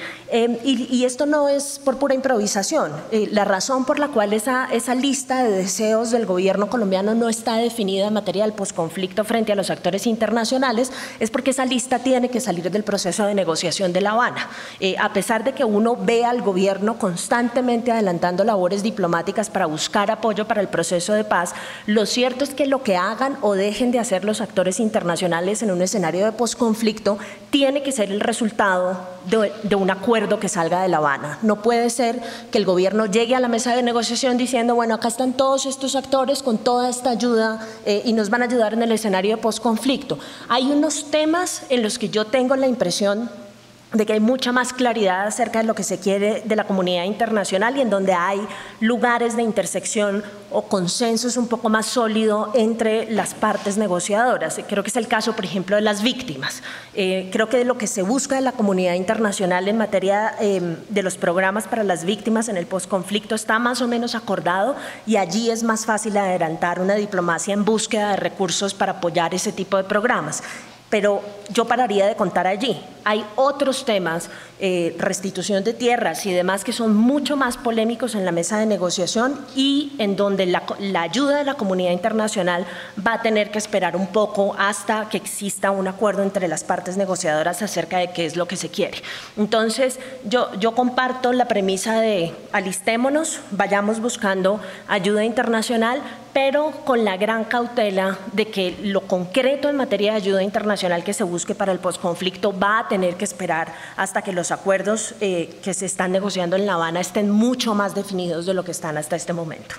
Y esto no es por pura improvisación. La razón por la cual esa lista de deseos del gobierno colombiano no está definida en materia del posconflicto frente a los actores internacionales es porque esa lista tiene que salir del proceso de negociación de La Habana. A pesar de que uno ve al gobierno constantemente adelantando labores diplomáticas para buscar apoyo para el proceso de paz, lo cierto es que lo que hagan o dejen de hacer los actores internacionales en un escenario de posconflicto tiene que ser el resultado de un acuerdo que salga de La Habana. No puede ser que el gobierno llegue a la mesa de negociación diciendo, bueno, acá están todos estos actores con toda esta ayuda y nos van a ayudar en el escenario de posconflicto. Hay unos temas en los que yo tengo la impresión de que hay mucha más claridad acerca de lo que se quiere de la comunidad internacional y en donde hay lugares de intersección o consensos un poco más sólido entre las partes negociadoras. Creo que es el caso, por ejemplo, de las víctimas. Creo que lo que se busca de la comunidad internacional en materia de los programas para las víctimas en el posconflicto está más o menos acordado y allí es más fácil adelantar una diplomacia en búsqueda de recursos para apoyar ese tipo de programas. Pero yo pararía de contar allí. Hay otros temas, restitución de tierras y demás, que son mucho más polémicos en la mesa de negociación y en donde la ayuda de la comunidad internacional va a tener que esperar un poco hasta que exista un acuerdo entre las partes negociadoras acerca de qué es lo que se quiere. Entonces, yo comparto la premisa de alistémonos, vayamos buscando ayuda internacional, pero con la gran cautela de que lo concreto en materia de ayuda internacional que se busque para el posconflicto va a tener que esperar hasta que los acuerdos que se están negociando en La Habana estén mucho más definidos de lo que están hasta este momento.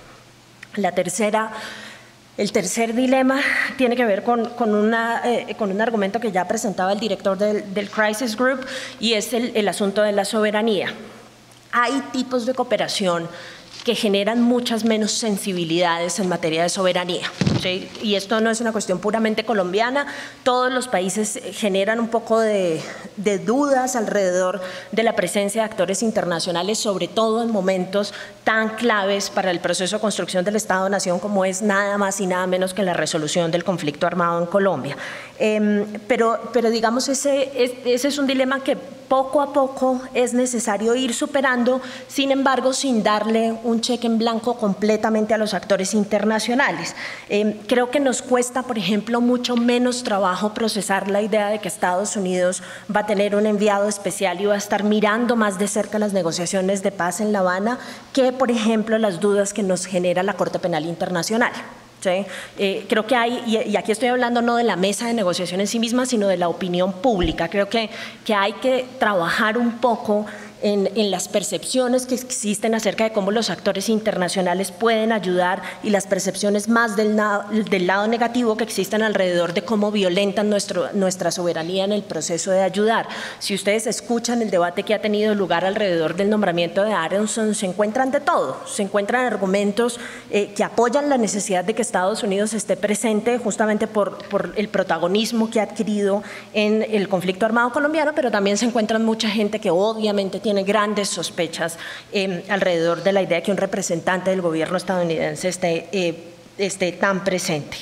El tercer dilema tiene que ver con un argumento que ya presentaba el director del Crisis Group y es el asunto de la soberanía. Hay tipos de cooperación que generan muchas menos sensibilidades en materia de soberanía, ¿sí? Y esto no es una cuestión puramente colombiana, todos los países generan un poco de dudas alrededor de la presencia de actores internacionales, sobre todo en momentos tan claves para el proceso de construcción del Estado-Nación como es nada más y nada menos que la resolución del conflicto armado en Colombia. Pero digamos, ese es un dilema que poco a poco es necesario ir superando, sin embargo, sin darle un cheque en blanco completamente a los actores internacionales. Creo que nos cuesta, por ejemplo, mucho menos trabajo procesar la idea de que Estados Unidos va a tener un enviado especial y va a estar mirando más de cerca las negociaciones de paz en La Habana que, por ejemplo, las dudas que nos genera la Corte Penal Internacional. ¿Sí? Creo que hay, y aquí estoy hablando no de la mesa de negociación en sí misma, sino de la opinión pública. Creo que hay que trabajar un poco en las percepciones que existen acerca de cómo los actores internacionales pueden ayudar y las percepciones más del lado negativo que existen alrededor de cómo violentan nuestra soberanía en el proceso de ayudar. Si ustedes escuchan el debate que ha tenido lugar alrededor del nombramiento de Aronson, se encuentran de todo, se encuentran argumentos que apoyan la necesidad de que Estados Unidos esté presente justamente por el protagonismo que ha adquirido en el conflicto armado colombiano, pero también se encuentran mucha gente que obviamente tiene grandes sospechas alrededor de la idea de que un representante del gobierno estadounidense esté tan presente.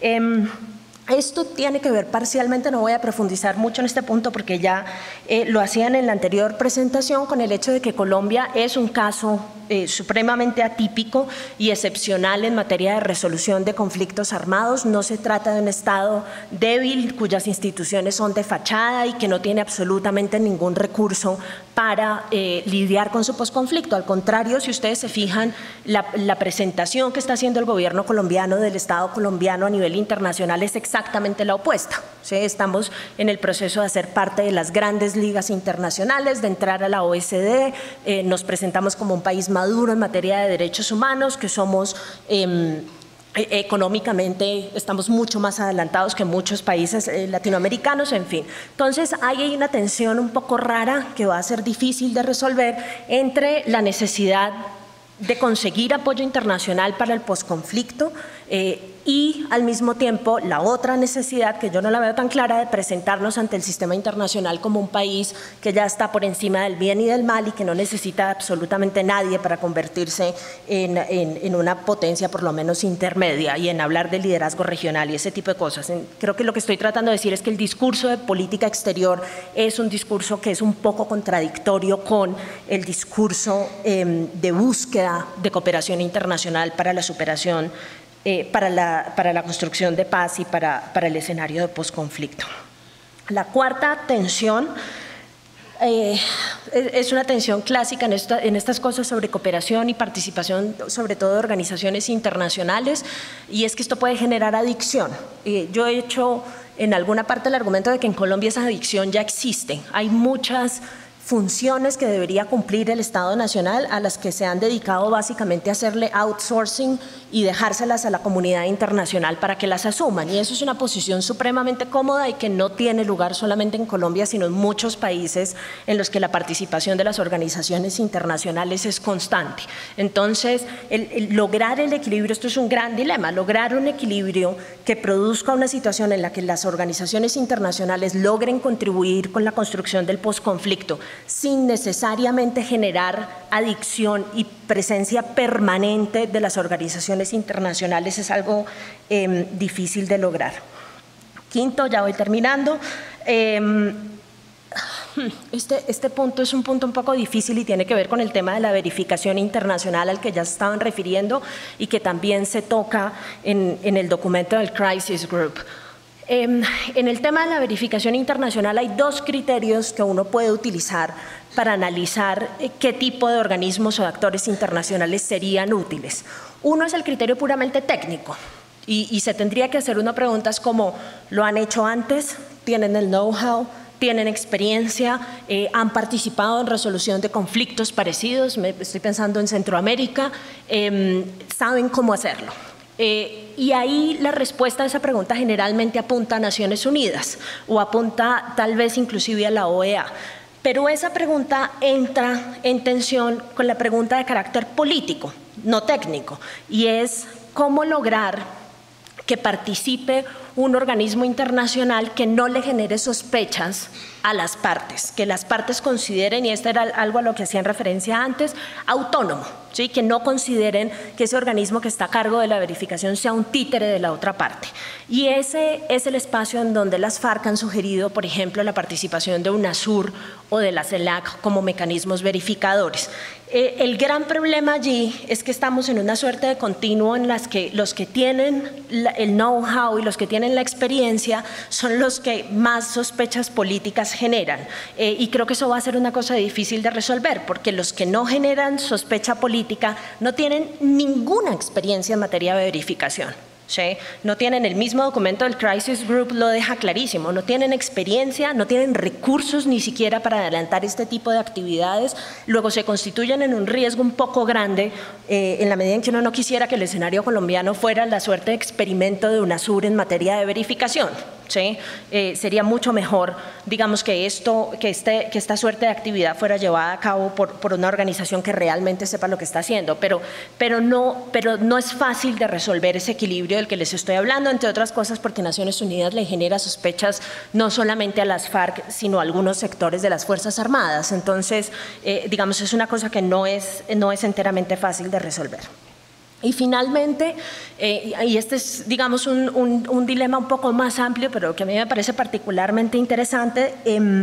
Esto tiene que ver parcialmente, no voy a profundizar mucho en este punto porque ya lo hacían en la anterior presentación, con el hecho de que Colombia es un caso supremamente atípico y excepcional en materia de resolución de conflictos armados. No se trata de un Estado débil cuyas instituciones son de fachada y que no tiene absolutamente ningún recurso para lidiar con su posconflicto. Al contrario, si ustedes se fijan, la presentación que está haciendo el gobierno colombiano del Estado colombiano a nivel internacional es exactamente la opuesta. ¿Sí? Estamos en el proceso de hacer parte de las grandes ligas internacionales, de entrar a la OSD, nos presentamos como un país maduro en materia de derechos humanos, que somos económicamente, estamos mucho más adelantados que muchos países latinoamericanos, en fin. Entonces hay una tensión un poco rara que va a ser difícil de resolver entre la necesidad de conseguir apoyo internacional para el posconflicto y al mismo tiempo la otra necesidad, que yo no la veo tan clara, de presentarnos ante el sistema internacional como un país que ya está por encima del bien y del mal y que no necesita absolutamente nadie para convertirse en una potencia por lo menos intermedia y en hablar de liderazgo regional y ese tipo de cosas. Creo que lo que estoy tratando de decir es que el discurso de política exterior es un discurso que es un poco contradictorio con el discurso de búsqueda de cooperación internacional para la superación para la construcción de paz y para el escenario de posconflicto. La cuarta tensión es una tensión clásica en estas cosas sobre cooperación y participación, sobre todo de organizaciones internacionales, y es que esto puede generar adicción. Yo he hecho en alguna parte el argumento de que en Colombia esa adicción ya existe. Hay muchas funciones que debería cumplir el Estado Nacional a las que se han dedicado básicamente a hacerle outsourcing y dejárselas a la comunidad internacional para que las asuman, y eso es una posición supremamente cómoda y que no tiene lugar solamente en Colombia sino en muchos países en los que la participación de las organizaciones internacionales es constante. Entonces lograr el equilibrio, esto es un gran dilema, lograr un equilibrio que produzca una situación en la que las organizaciones internacionales logren contribuir con la construcción del posconflicto sin necesariamente generar adicción y presencia permanente de las organizaciones internacionales, es algo difícil de lograr. Quinto, ya voy terminando. Este punto es un punto un poco difícil y tiene que ver con el tema de la verificación internacional al que ya se estaban refiriendo y que también se toca en el documento del Crisis Group. En el tema de la verificación internacional hay dos criterios que uno puede utilizar para analizar qué tipo de organismos o de actores internacionales serían útiles. Uno es el criterio puramente técnico y se tendría que hacer una pregunta como: ¿lo han hecho antes? ¿Tienen el know-how? ¿Tienen experiencia? ¿Han participado en resolución de conflictos parecidos? Estoy pensando en Centroamérica. ¿Saben cómo hacerlo? Y ahí la respuesta a esa pregunta generalmente apunta a Naciones Unidas o apunta tal vez inclusive a la OEA. Pero esa pregunta entra en tensión con la pregunta de carácter político, no técnico, y es cómo lograr que participe un organismo internacional que no le genere sospechas a las partes, que las partes consideren, y esto era algo a lo que hacían referencia antes, autónomo, ¿sí? Que no consideren que ese organismo que está a cargo de la verificación sea un títere de la otra parte. Y ese es el espacio en donde las FARC han sugerido, por ejemplo, la participación de UNASUR o de la CELAC como mecanismos verificadores. El gran problema allí es que estamos en una suerte de continuo en las que los que tienen el know-how y los que tienen la experiencia son los que más sospechas políticas generan. Y creo que eso va a ser una cosa difícil de resolver, porque los que no generan sospecha política no tienen ninguna experiencia en materia de verificación. ¿Sí? No tienen el mismo documento del Crisis Group, lo deja clarísimo, no tienen experiencia, no tienen recursos ni siquiera para adelantar este tipo de actividades, luego se constituyen en un riesgo un poco grande en la medida en que uno no quisiera que el escenario colombiano fuera la suerte de experimento de UNASUR en materia de verificación. ¿Sí? Sería mucho mejor, digamos, que esta suerte de actividad fuera llevada a cabo por una organización que realmente sepa lo que está haciendo, pero no es fácil de resolver ese equilibrio del que les estoy hablando, entre otras cosas porque Naciones Unidas le genera sospechas no solamente a las FARC, sino a algunos sectores de las Fuerzas Armadas. Entonces, digamos, es una cosa que no es enteramente fácil de resolver. Y finalmente, y este es, digamos, un dilema un poco más amplio, pero que a mí me parece particularmente interesante,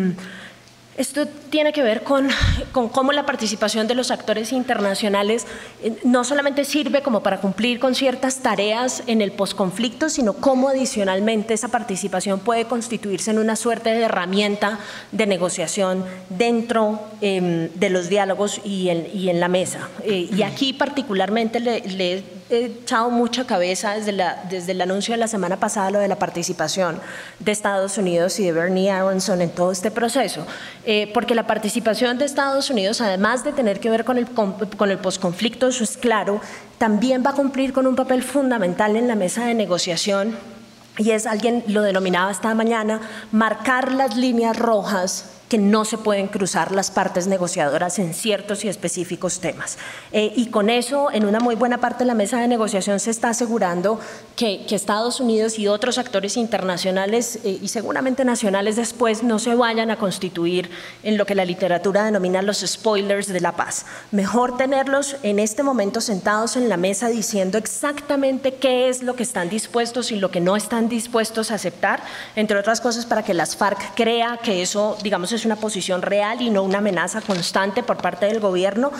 esto tiene que ver con cómo la participación de los actores internacionales no solamente sirve como para cumplir con ciertas tareas en el posconflicto, sino cómo adicionalmente esa participación puede constituirse en una suerte de herramienta de negociación dentro de los diálogos y en la mesa. Y aquí particularmente le he echado mucha cabeza desde el anuncio de la semana pasada lo de la participación de Estados Unidos y de Bernie Aronson en todo este proceso, porque la participación de Estados Unidos, además de tener que ver con el posconflicto, eso es claro, también va a cumplir con un papel fundamental en la mesa de negociación, y es, alguien lo denominaba esta mañana, marcar las líneas rojas que no se pueden cruzar las partes negociadoras en ciertos y específicos temas. Y con eso, en una muy buena parte de la mesa de negociación se está asegurando que Estados Unidos y otros actores internacionales y seguramente nacionales después no se vayan a constituir en lo que la literatura denomina los spoilers de la paz. Mejor tenerlos en este momento sentados en la mesa diciendo exactamente qué es lo que están dispuestos y lo que no están dispuestos a aceptar, entre otras cosas para que las FARC crea que eso, digamos, es una posición real y no una amenaza constante por parte del gobierno,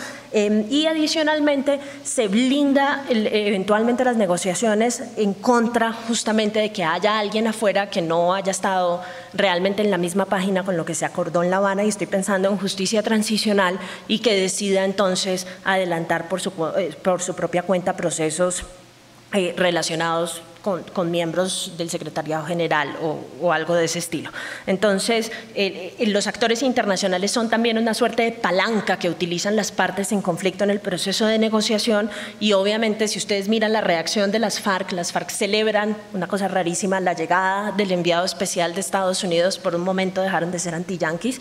y adicionalmente se blinda eventualmente las negociaciones en contra justamente de que haya alguien afuera que no haya estado realmente en la misma página con lo que se acordó en La Habana, y estoy pensando en justicia transicional, y que decida entonces adelantar por su propia cuenta procesos relacionados con miembros del Secretariado General o algo de ese estilo. Entonces, los actores internacionales son también una suerte de palanca que utilizan las partes en conflicto en el proceso de negociación, y obviamente si ustedes miran la reacción de las FARC celebran, una cosa rarísima, la llegada del enviado especial de Estados Unidos. Por un momento dejaron de ser antiyanquis,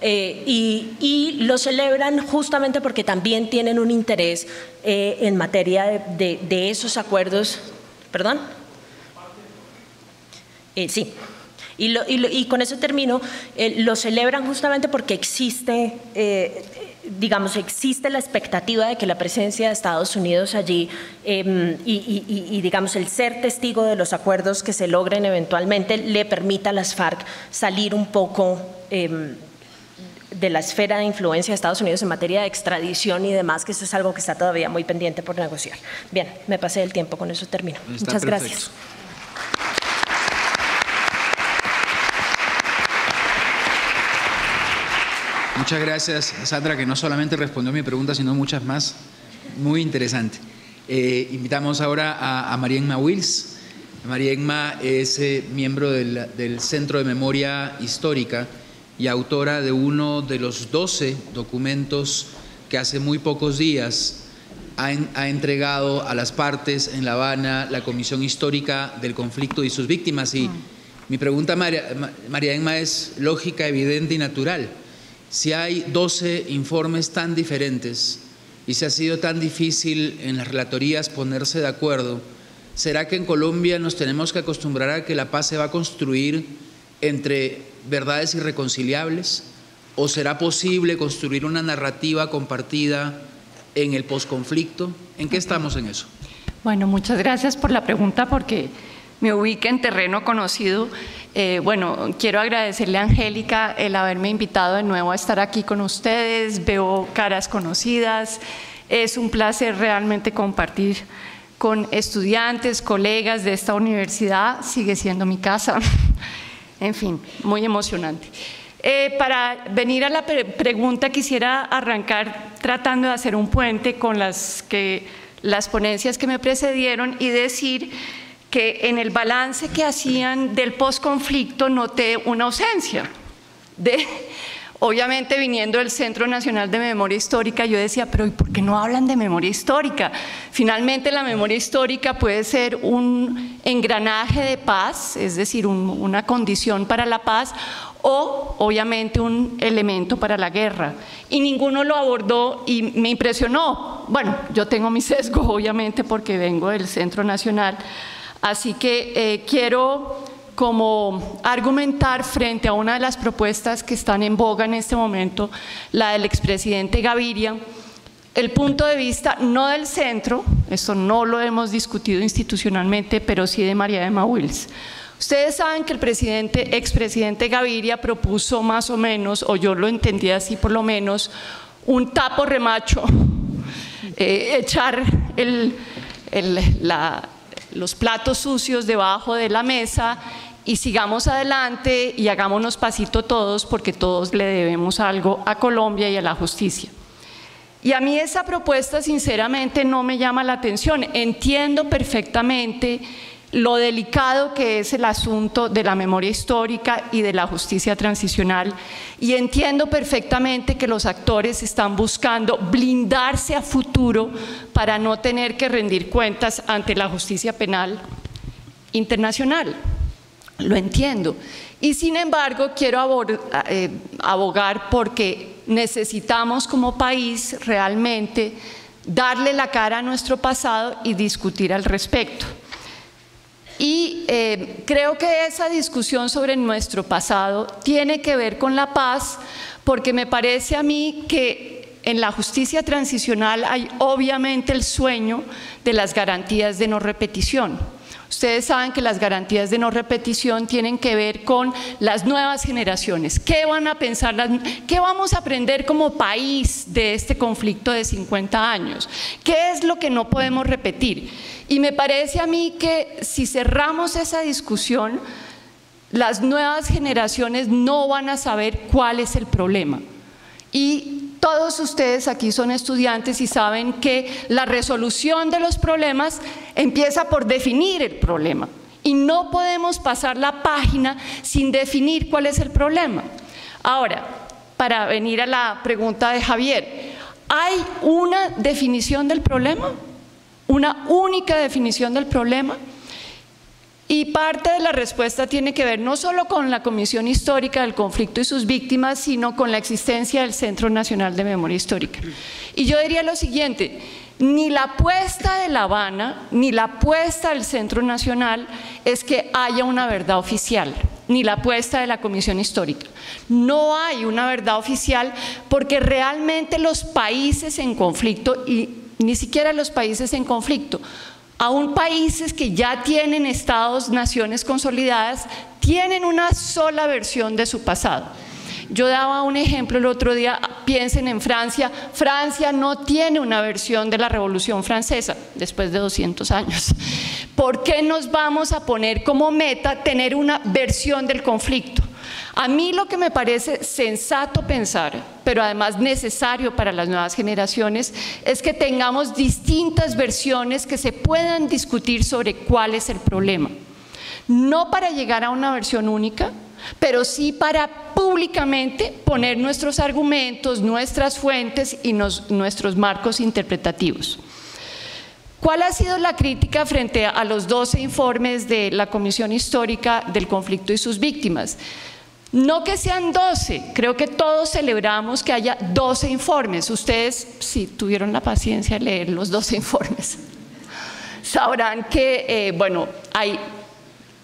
y lo celebran justamente porque también tienen un interés en materia de esos acuerdos. ¿Perdón? Sí, y con eso termino. Lo celebran justamente porque existe, existe la expectativa de que la presencia de Estados Unidos allí y digamos el ser testigo de los acuerdos que se logren eventualmente le permita a las FARC salir un poco de la esfera de influencia de Estados Unidos en materia de extradición y demás, que eso es algo que está todavía muy pendiente por negociar. Bien, me pasé el tiempo, con eso termino. Muchas gracias. Muchas gracias, Sandra, que no solamente respondió mi pregunta, sino muchas más. Muy interesante. Invitamos ahora a María Emma Wills. María Emma es miembro del Centro de Memoria Histórica y autora de uno de los 12 documentos que hace muy pocos días ha entregado a las partes en La Habana la Comisión Histórica del Conflicto y sus víctimas. Y mi pregunta, María Emma, es lógica, evidente y natural. Si hay 12 informes tan diferentes y si ha sido tan difícil en las relatorías ponerse de acuerdo, ¿será que en Colombia nos tenemos que acostumbrar a que la paz se va a construir entre verdades irreconciliables? ¿O será posible construir una narrativa compartida en el posconflicto? ¿En qué estamos en eso? Bueno, muchas gracias por la pregunta porque me ubica en terreno conocido. Bueno, quiero agradecerle a Angélica el haberme invitado de nuevo a estar aquí con ustedes. Veo caras conocidas. Es un placer realmente compartir con estudiantes, colegas de esta universidad. Sigue siendo mi casa. En fin, muy emocionante. Para venir a la pregunta, quisiera arrancar tratando de hacer un puente con las ponencias que me precedieron y decir que en el balance que hacían del posconflicto noté una ausencia. Obviamente, viniendo del Centro Nacional de Memoria Histórica, yo decía, pero ¿y por qué no hablan de memoria histórica? Finalmente, la memoria histórica puede ser un engranaje de paz, es decir, una condición para la paz, o obviamente un elemento para la guerra. Y ninguno lo abordó y me impresionó. Bueno, yo tengo mi sesgo, obviamente, porque vengo del Centro Nacional, así que quiero como argumentar frente a una de las propuestas que están en boga en este momento, la del expresidente Gaviria, el punto de vista no del centro, esto no lo hemos discutido institucionalmente, pero sí de María Emma Wills. Ustedes saben que el expresidente Gaviria propuso más o menos, o yo lo entendí así por lo menos, un tapo remacho, echar los platos sucios debajo de la mesa y sigamos adelante y hagámonos pasito todos porque todos le debemos algo a Colombia y a la justicia. Y a mí esa propuesta sinceramente no me llama la atención. Entiendo perfectamente lo delicado que es el asunto de la memoria histórica y de la justicia transicional, y entiendo perfectamente que los actores están buscando blindarse a futuro para no tener que rendir cuentas ante la justicia penal internacional. Lo entiendo. Y sin embargo, quiero abogar porque necesitamos como país realmente darle la cara a nuestro pasado y discutir al respecto. Y creo que esa discusión sobre nuestro pasado tiene que ver con la paz, porque me parece a mí que en la justicia transicional hay obviamente el sueño de las garantías de no repetición. Ustedes saben que las garantías de no repetición tienen que ver con las nuevas generaciones. ¿Qué van a pensar? ¿Qué vamos a aprender como país de este conflicto de 50 años? ¿Qué es lo que no podemos repetir? Y me parece a mí que si cerramos esa discusión, las nuevas generaciones no van a saber cuál es el problema. Y todos ustedes aquí son estudiantes y saben que la resolución de los problemas empieza por definir el problema. Y no podemos pasar la página sin definir cuál es el problema. Ahora, para venir a la pregunta de Javier, ¿hay una definición del problema? ¿Una única definición del problema? Y parte de la respuesta tiene que ver no solo con la Comisión Histórica del Conflicto y sus víctimas, sino con la existencia del Centro Nacional de Memoria Histórica. Y yo diría lo siguiente, ni la apuesta de La Habana, ni la apuesta del Centro Nacional es que haya una verdad oficial, ni la apuesta de la Comisión Histórica. No hay una verdad oficial porque realmente los países en conflicto, y ni siquiera los países en conflicto, aún países que ya tienen estados, naciones consolidadas, tienen una sola versión de su pasado. Yo daba un ejemplo el otro día, piensen en Francia. Francia no tiene una versión de la Revolución Francesa después de 200 años. ¿Por qué nos vamos a poner como meta tener una versión del conflicto? A mí lo que me parece sensato pensar, pero además necesario para las nuevas generaciones, es que tengamos distintas versiones que se puedan discutir sobre cuál es el problema. No para llegar a una versión única, pero sí para públicamente poner nuestros argumentos, nuestras fuentes y nuestros marcos interpretativos. ¿Cuál ha sido la crítica frente a los 12 informes de la Comisión Histórica del Conflicto y sus víctimas? No que sean 12, creo que todos celebramos que haya 12 informes. Ustedes, si tuvieron la paciencia de leer los 12 informes, sabrán que, bueno, hay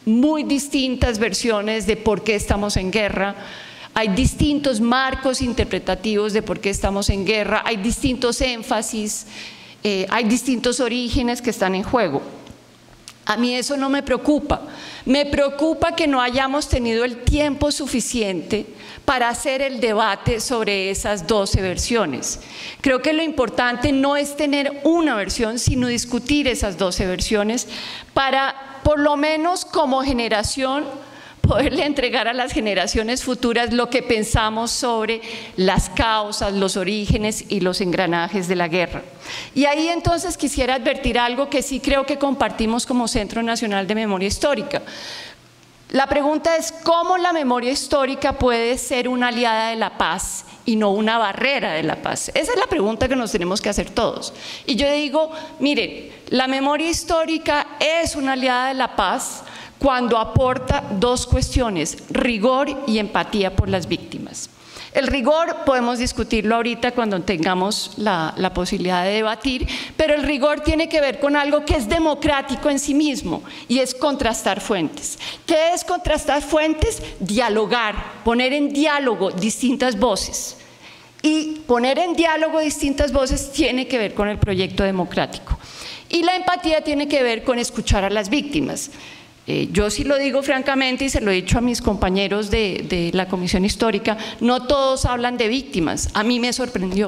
muy distintas versiones de por qué estamos en guerra, hay distintos marcos interpretativos de por qué estamos en guerra, hay distintos énfasis, hay distintos orígenes que están en juego. A mí eso no me preocupa que no hayamos tenido el tiempo suficiente para hacer el debate sobre esas 12 versiones. Creo que lo importante no es tener una versión, sino discutir esas 12 versiones para, por lo menos como generación, poderle entregar a las generaciones futuras lo que pensamos sobre las causas, los orígenes y los engranajes de la guerra. Y ahí entonces quisiera advertir algo que sí creo que compartimos como Centro Nacional de Memoria Histórica. La pregunta es cómo la memoria histórica puede ser una aliada de la paz y no una barrera de la paz. Esa es la pregunta que nos tenemos que hacer todos. Y yo digo, miren, la memoria histórica es una aliada de la paz cuando aporta dos cuestiones, rigor y empatía por las víctimas. El rigor podemos discutirlo ahorita cuando tengamos la posibilidad de debatir, pero el rigor tiene que ver con algo que es democrático en sí mismo y es contrastar fuentes. ¿Qué es contrastar fuentes? Dialogar, poner en diálogo distintas voces. Y poner en diálogo distintas voces tiene que ver con el proyecto democrático. Y la empatía tiene que ver con escuchar a las víctimas. Yo sí lo digo francamente y se lo he dicho a mis compañeros de la Comisión Histórica, no todos hablan de víctimas. A mí me sorprendió,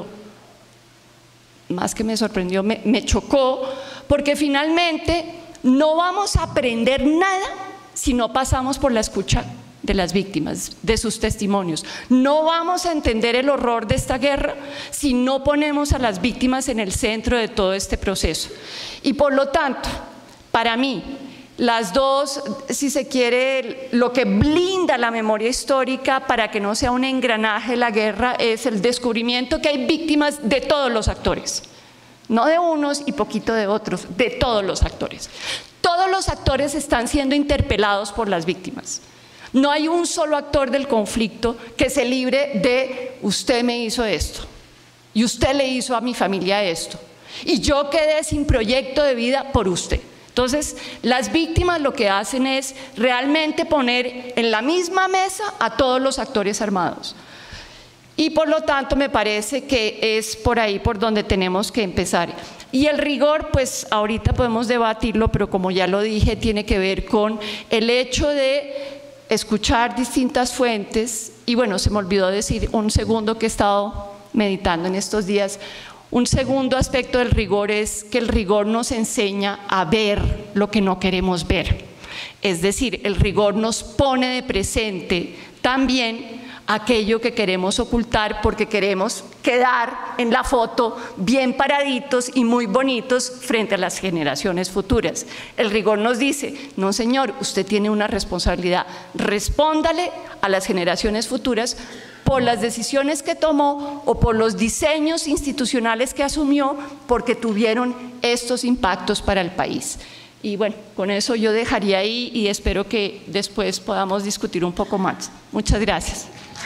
más que me sorprendió, me chocó, porque finalmente no vamos a aprender nada si no pasamos por la escucha de las víctimas, de sus testimonios. No vamos a entender el horror de esta guerra si no ponemos a las víctimas en el centro de todo este proceso. Y por lo tanto, para mí, las dos, si se quiere, lo que blinda la memoria histórica para que no sea un engranaje la guerra es el descubrimiento que hay víctimas de todos los actores, no de unos y poquito de otros, de todos los actores. Todos los actores están siendo interpelados por las víctimas. No hay un solo actor del conflicto que se libre de usted me hizo esto y usted le hizo a mi familia esto y yo quedé sin proyecto de vida por usted. Entonces, las víctimas lo que hacen es realmente poner en la misma mesa a todos los actores armados. Y por lo tanto, me parece que es por ahí por donde tenemos que empezar. Y el rigor, pues ahorita podemos debatirlo, pero como ya lo dije, tiene que ver con el hecho de escuchar distintas fuentes. Y bueno, se me olvidó decir un segundo que he estado meditando en estos días. Un segundo aspecto del rigor es que el rigor nos enseña a ver lo que no queremos ver. Es decir, el rigor nos pone de presente también aquello que queremos ocultar porque queremos quedar en la foto bien paraditos y muy bonitos frente a las generaciones futuras. El rigor nos dice, no señor, usted tiene una responsabilidad, respóndale a las generaciones futuras por las decisiones que tomó o por los diseños institucionales que asumió porque tuvieron estos impactos para el país. Y bueno, con eso yo dejaría ahí y espero que después podamos discutir un poco más. Muchas gracias.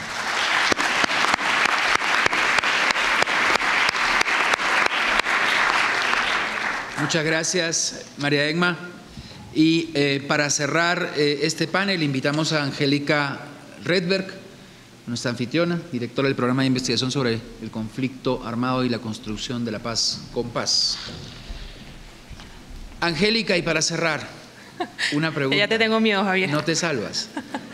Muchas gracias, María Egma. Y para cerrar este panel, invitamos a Angélica Redberg, nuestra anfitriona, directora del programa de investigación sobre el conflicto armado y la construcción de la paz con paz. Angélica, y para cerrar, una pregunta. Ya te tengo miedo, Javier. No te salvas.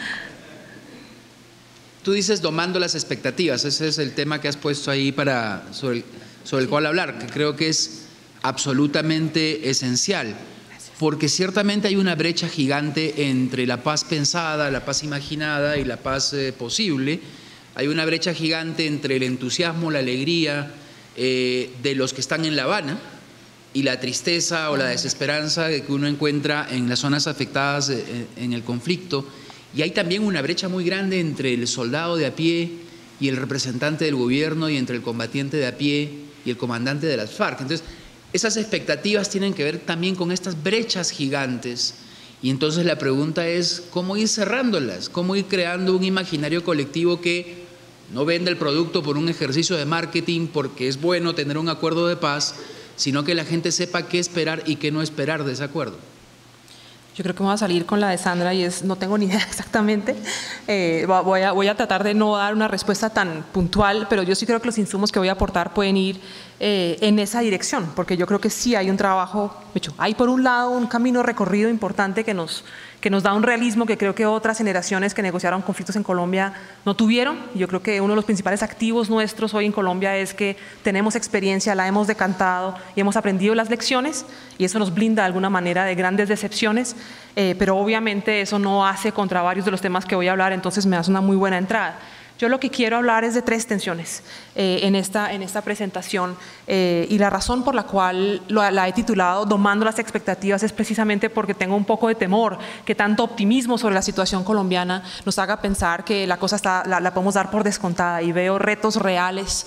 Tú dices domando las expectativas, ese es el tema que has puesto ahí sobre el cual hablar, que creo que es absolutamente esencial, porque ciertamente hay una brecha gigante entre la paz pensada, la paz imaginada y la paz posible. Hay una brecha gigante entre el entusiasmo, la alegría de los que están en La Habana y la tristeza o la desesperanza que uno encuentra en las zonas afectadas en el conflicto. Y hay también una brecha muy grande entre el soldado de a pie y el representante del gobierno, y entre el combatiente de a pie y el comandante de las FARC. Entonces, esas expectativas tienen que ver también con estas brechas gigantes, y entonces la pregunta es cómo ir cerrándolas, cómo ir creando un imaginario colectivo que no venda el producto por un ejercicio de marketing porque es bueno tener un acuerdo de paz, sino que la gente sepa qué esperar y qué no esperar de ese acuerdo. Yo creo que me voy a salir con la de Sandra y no tengo ni idea exactamente. Voy a tratar de no dar una respuesta tan puntual, pero yo sí creo que los insumos que voy a aportar pueden ir en esa dirección, porque yo creo que sí hay un trabajo hecho. Hay por un lado un camino recorrido importante que nos da un realismo que creo que otras generaciones que negociaron conflictos en Colombia no tuvieron. Yo creo que uno de los principales activos nuestros hoy en Colombia es que tenemos experiencia, la hemos decantado y hemos aprendido las lecciones, y eso nos blinda de alguna manera de grandes decepciones, pero obviamente eso no hace contra varios de los temas que voy a hablar, entonces me hace una muy buena entrada. Yo lo que quiero hablar es de 3 tensiones en esta presentación, y la razón por la cual la he titulado Domando las expectativas es precisamente porque tengo un poco de temor que tanto optimismo sobre la situación colombiana nos haga pensar que la cosa la podemos dar por descontada, y veo retos reales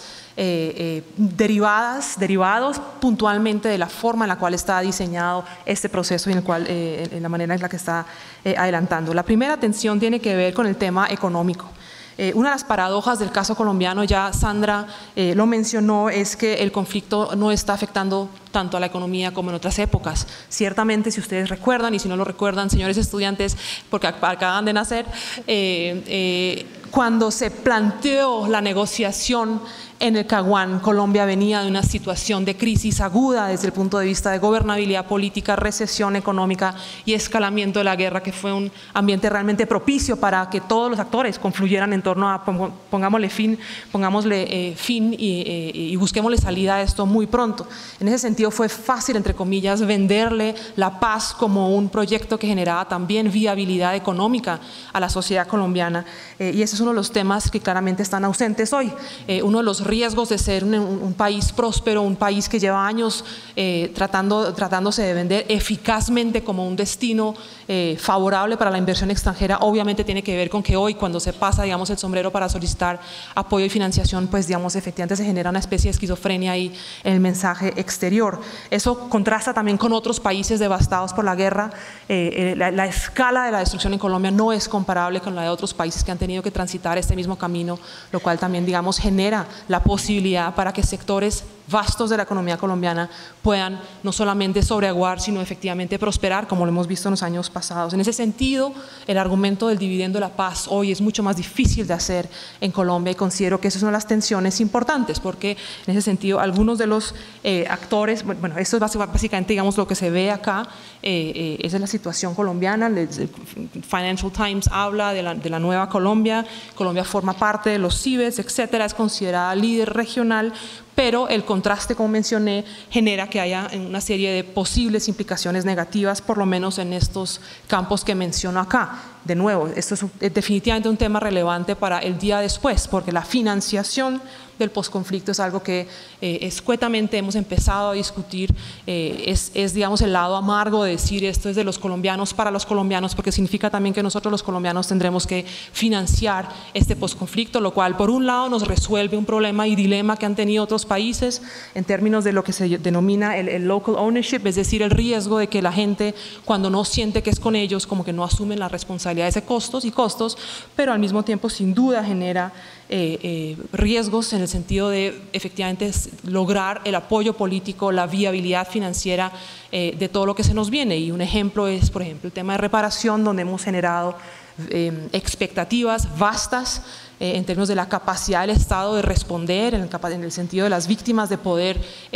derivados puntualmente de la forma en la cual está diseñado este proceso y en la manera en la que está adelantando. La primera tensión tiene que ver con el tema económico. Una de las paradojas del caso colombiano, ya Sandra lo mencionó, es que el conflicto no está afectando tanto a la economía como en otras épocas. Ciertamente, si ustedes recuerdan, y si no lo recuerdan, señores estudiantes, porque acaban de nacer, cuando se planteó la negociación en el Caguán, Colombia venía de una situación de crisis aguda desde el punto de vista de gobernabilidad política, recesión económica y escalamiento de la guerra, que fue un ambiente realmente propicio para que todos los actores confluyeran en torno a pongámosle fin y busquémosle salida a esto muy pronto. En ese sentido fue fácil, entre comillas, venderle la paz como un proyecto que generaba también viabilidad económica a la sociedad colombiana, y ese es uno de los temas que claramente están ausentes hoy. Uno de los riesgos de ser un país próspero, un país que lleva años tratándose de vender eficazmente como un destino favorable para la inversión extranjera, obviamente tiene que ver con que hoy, cuando se pasa, digamos, el sombrero para solicitar apoyo y financiación, pues, digamos, efectivamente se genera una especie de esquizofrenia ahí en el mensaje exterior. Eso contrasta también con otros países devastados por la guerra. La escala de la destrucción en Colombia no es comparable con la de otros países que han tenido que transitar este mismo camino, lo cual también, digamos, genera la posibilidad para que sectores vastos de la economía colombiana puedan no solamente sobreaguar, sino efectivamente prosperar, como lo hemos visto en los años pasados. En ese sentido, el argumento del dividendo de la paz hoy es mucho más difícil de hacer en Colombia, y considero que esas son las tensiones importantes, porque en ese sentido algunos de los actores, bueno, esto es básicamente, digamos, lo que se ve acá, esa es la situación colombiana. El Financial Times habla de la nueva Colombia. Colombia forma parte de los CIBES, etcétera, es considerada líder regional, pero el contraste, como mencioné, genera que haya una serie de posibles implicaciones negativas, por lo menos en estos campos que menciono acá. De nuevo, esto es definitivamente un tema relevante para el día después, porque la financiación del posconflicto es algo que escuetamente hemos empezado a discutir. Es, digamos, el lado amargo de decir esto es de los colombianos para los colombianos, porque significa también que nosotros los colombianos tendremos que financiar este posconflicto, lo cual por un lado nos resuelve un problema y dilema que han tenido otros países en términos de lo que se denomina el local ownership, es decir, el riesgo de que la gente, cuando no siente que es con ellos, como que no asumen la responsabilidad de costos, pero al mismo tiempo sin duda genera riesgos en el sentido de efectivamente lograr el apoyo político, la viabilidad financiera de todo lo que se nos viene. Y un ejemplo es, por ejemplo, el tema de reparación, donde hemos generado expectativas vastas en términos de la capacidad del Estado de responder, en el sentido de las víctimas de poder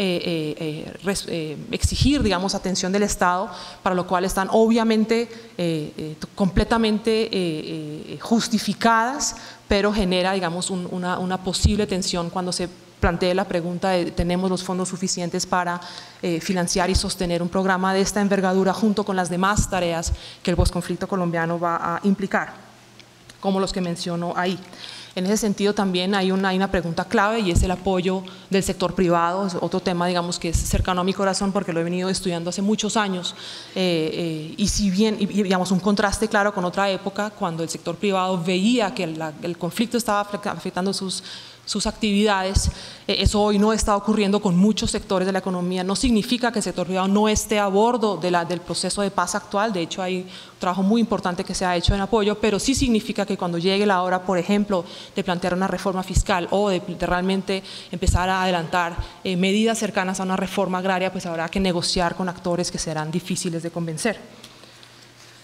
exigir, digamos, atención del Estado, para lo cual están obviamente completamente justificadas, pero genera, digamos, una posible tensión cuando se plantee la pregunta de ¿tenemos los fondos suficientes para financiar y sostener un programa de esta envergadura junto con las demás tareas que el posconflicto colombiano va a implicar, como los que menciono ahí? En ese sentido también hay una pregunta clave, y es el apoyo del sector privado. Es otro tema, digamos, que es cercano a mi corazón porque lo he venido estudiando hace muchos años, y si bien, digamos, un contraste claro con otra época, cuando el sector privado veía que el conflicto estaba afectando sus actividades, eso hoy no está ocurriendo con muchos sectores de la economía. No significa que el sector privado no esté a bordo del proceso de paz actual, de hecho hay un trabajo muy importante que se ha hecho en apoyo, pero sí significa que cuando llegue la hora, por ejemplo, de plantear una reforma fiscal o de realmente empezar a adelantar medidas cercanas a una reforma agraria, pues habrá que negociar con actores que serán difíciles de convencer.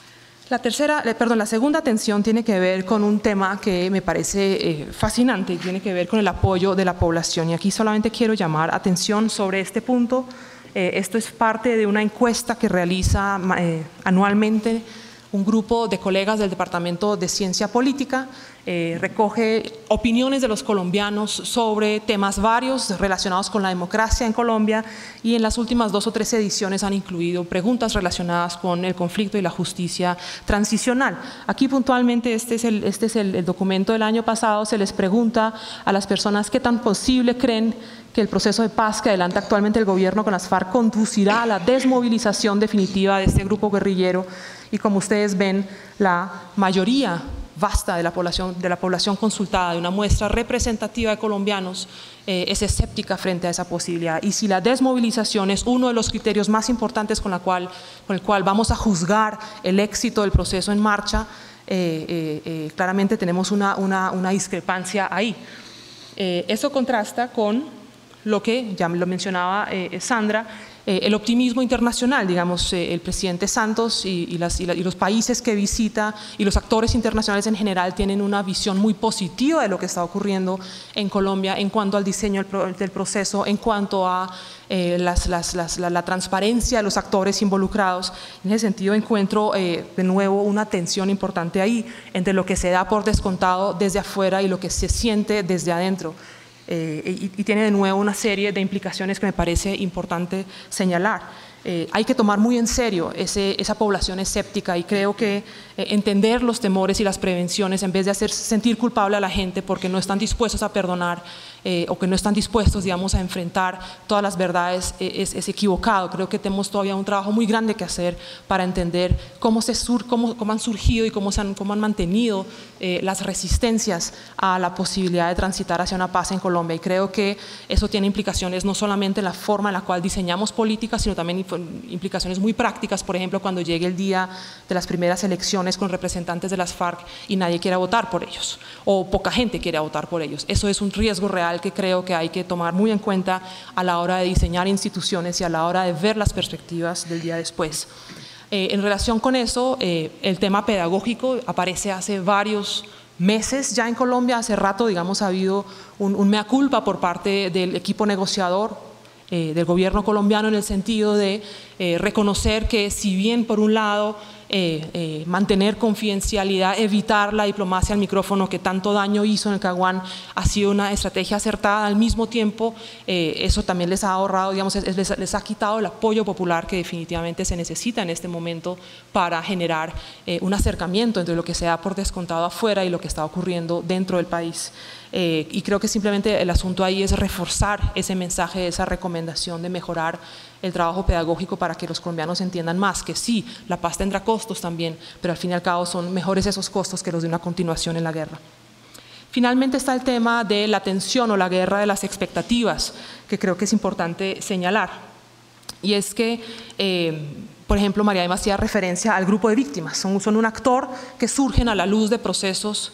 La segunda tensión tiene que ver con un tema que me parece fascinante, tiene que ver con el apoyo de la población. Y aquí solamente quiero llamar atención sobre este punto. Esto es parte de una encuesta que realiza anualmente un grupo de colegas del Departamento de Ciencia Política. Recoge opiniones de los colombianos sobre temas varios relacionados con la democracia en Colombia, y en las últimas 2 o 3 ediciones han incluido preguntas relacionadas con el conflicto y la justicia transicional. Aquí puntualmente este es el documento del año pasado. Se les pregunta a las personas qué tan posible creen que el proceso de paz que adelanta actualmente el gobierno con las FARC conducirá a la desmovilización definitiva de este grupo guerrillero, y como ustedes ven, la mayoría vasta de la población consultada, de una muestra representativa de colombianos, es escéptica frente a esa posibilidad. Y si la desmovilización es uno de los criterios más importantes con el cual vamos a juzgar el éxito del proceso en marcha, claramente tenemos una discrepancia ahí. Eso contrasta con lo que ya lo mencionaba Sandra, el optimismo internacional. Digamos, el presidente Santos y los países que visita y los actores internacionales en general tienen una visión muy positiva de lo que está ocurriendo en Colombia en cuanto al diseño del proceso, en cuanto a la transparencia de los actores involucrados. En ese sentido encuentro de nuevo una tensión importante ahí entre lo que se da por descontado desde afuera y lo que se siente desde adentro. Y tiene de nuevo una serie de implicaciones que me parece importante señalar. Hay que tomar muy en serio esa población escéptica, y creo que entender los temores y las prevenciones, en vez de hacer sentir culpable a la gente porque no están dispuestos a perdonar o que no están dispuestos, digamos, a enfrentar todas las verdades, es equivocado. Creo que tenemos todavía un trabajo muy grande que hacer para entender cómo han surgido y cómo han mantenido las resistencias a la posibilidad de transitar hacia una paz en Colombia. Y creo que eso tiene implicaciones no solamente en la forma en la cual diseñamos políticas, sino también implicaciones muy prácticas. Por ejemplo, cuando llegue el día de las primeras elecciones con representantes de las FARC y nadie quiera votar por ellos, o poca gente quiere votar por ellos. Eso es un riesgo real que creo que hay que tomar muy en cuenta a la hora de diseñar instituciones y a la hora de ver las perspectivas del día después. En relación con eso, el tema pedagógico aparece hace varios meses ya en Colombia. Hace rato, digamos, ha habido un mea culpa por parte del equipo negociador del gobierno colombiano, en el sentido de reconocer que, si bien por un lado mantener confidencialidad, evitar la diplomacia al micrófono que tanto daño hizo en el Caguán, ha sido una estrategia acertada, al mismo tiempo eso también les ha ahorrado, digamos, les ha quitado el apoyo popular que definitivamente se necesita en este momento para generar un acercamiento entre lo que se da por descontado afuera y lo que está ocurriendo dentro del país. Y creo que simplemente el asunto ahí es reforzar ese mensaje, esa recomendación de mejorar el trabajo pedagógico para que los colombianos entiendan más que sí, la paz tendrá costos también, pero al fin y al cabo son mejores esos costos que los de una continuación en la guerra. Finalmente está el tema de la tensión o la guerra de las expectativas, que creo que es importante señalar. Y es que por ejemplo, María Emma hacía referencia al grupo de víctimas. Son un actor que surge a la luz de procesos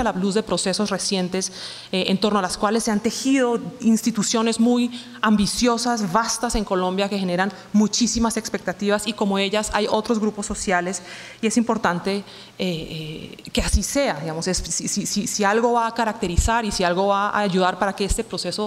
recientes en torno a las cuales se han tejido instituciones muy ambiciosas, vastas en Colombia, que generan muchísimas expectativas, y como ellas hay otros grupos sociales, y es importante que así sea. Digamos, si algo va a caracterizar y si algo va a ayudar para que este proceso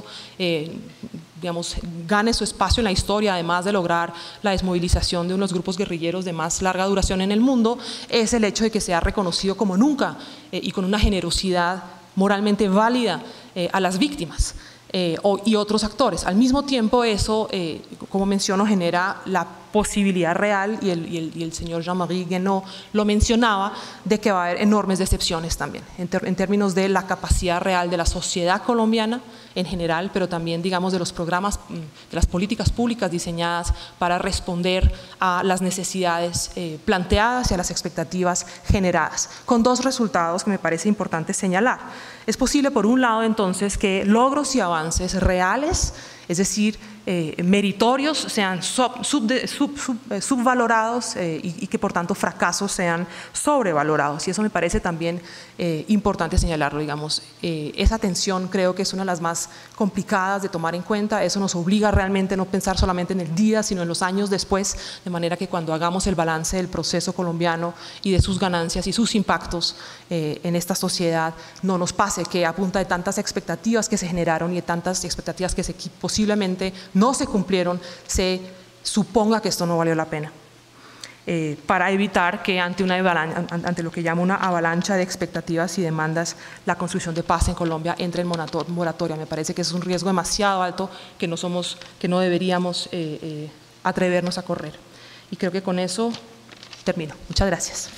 digamos, gane su espacio en la historia, además de lograr la desmovilización de unos grupos guerrilleros de más larga duración en el mundo, es el hecho de que sea reconocido como nunca y con una generosidad moralmente válida a las víctimas y otros actores. Al mismo tiempo, eso, como menciono, genera la posibilidad real, y el señor Jean-Marie Guénot lo mencionaba, de que va a haber enormes decepciones también, en términos de la capacidad real de la sociedad colombiana en general, pero también, digamos, de los programas, de las políticas públicas diseñadas para responder a las necesidades planteadas y a las expectativas generadas, con dos resultados que me parece importante señalar. Es posible, por un lado, entonces, que logros y avances reales, es decir, meritorios sean subvalorados y que por tanto fracasos sean sobrevalorados. Y eso me parece también importante señalarlo, digamos. Esa tensión creo que es una de las más complicadas de tomar en cuenta. Eso nos obliga realmente a no pensar solamente en el día, sino en los años después, de manera que cuando hagamos el balance del proceso colombiano y de sus ganancias y sus impactos en esta sociedad, no nos pase que a punta de tantas expectativas que se generaron y de tantas expectativas que posiblemente no se cumplieron, se suponga que esto no valió la pena. Para evitar que ante lo que llamo una avalancha de expectativas y demandas, la construcción de paz en Colombia entre en moratoria. Me parece que es un riesgo demasiado alto que no deberíamos atrevernos a correr. Y creo que con eso termino. Muchas gracias.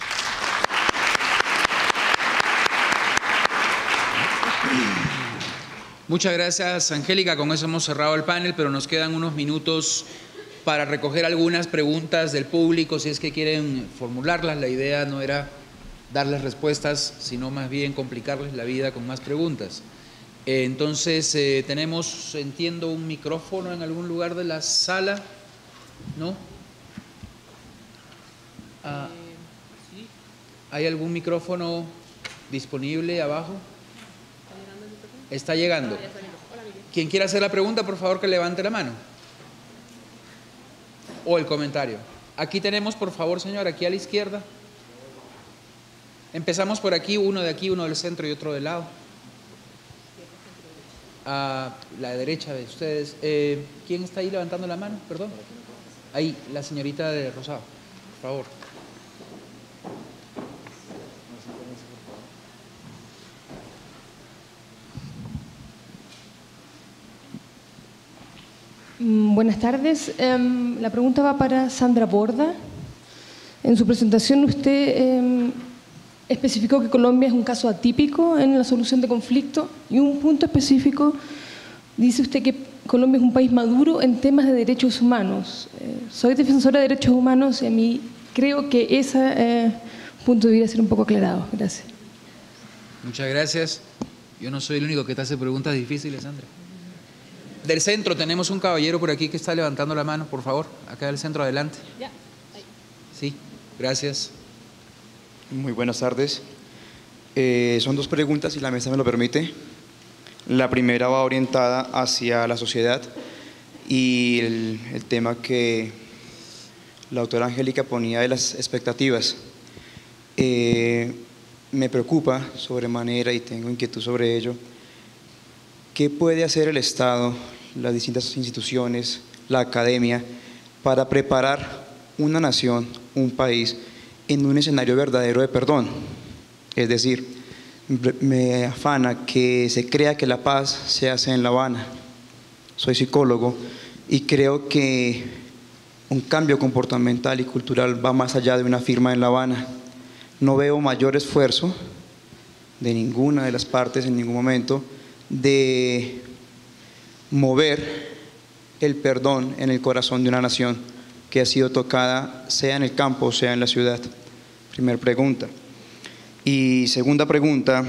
Muchas gracias, Angélica. Con eso hemos cerrado el panel, pero nos quedan unos minutos para recoger algunas preguntas del público, si es que quieren formularlas. La idea no era darles respuestas, sino más bien complicarles la vida con más preguntas. Entonces, tenemos, entiendo, un micrófono en algún lugar de la sala, ¿no? ¿Hay algún micrófono disponible abajo? ¿Está llegando? Quien quiera hacer la pregunta, por favor, que levante la mano. O el comentario. Aquí tenemos, por favor, señor, aquí a la izquierda. Empezamos por aquí, uno de aquí, uno del centro y otro del lado. A la derecha de ustedes. ¿Quién está ahí levantando la mano? Perdón. Ahí, la señorita de rosado, por favor. Buenas tardes. La pregunta va para Sandra Borda. En su presentación usted especificó que Colombia es un caso atípico en la solución de conflictos y un punto específico dice usted que Colombia es un país maduro en temas de derechos humanos. Soy defensora de derechos humanos y a mí creo que ese punto debería ser un poco aclarado. Gracias. Muchas gracias. Yo no soy el único que te hace preguntas difíciles, Sandra. Del centro tenemos un caballero por aquí que está levantando la mano, por favor. Acá del centro, adelante. Ya. Sí, gracias. Muy buenas tardes. Son dos preguntas, si la mesa me lo permite. La primera va orientada hacia la sociedad y el tema que la doctora Angélica ponía de las expectativas. Me preocupa sobremanera y tengo inquietud sobre ello. ¿Qué puede hacer el Estado, las distintas instituciones, la academia, para preparar una nación, un país, en un escenario verdadero de perdón? Es decir, me afana que se crea que la paz se hace en La Habana. Soy psicólogo y creo que un cambio comportamental y cultural va más allá de una firma en La Habana. No veo mayor esfuerzo de ninguna de las partes en ningún momento de mover el perdón en el corazón de una nación que ha sido tocada, sea en el campo o sea en la ciudad. Primera pregunta. Y segunda pregunta,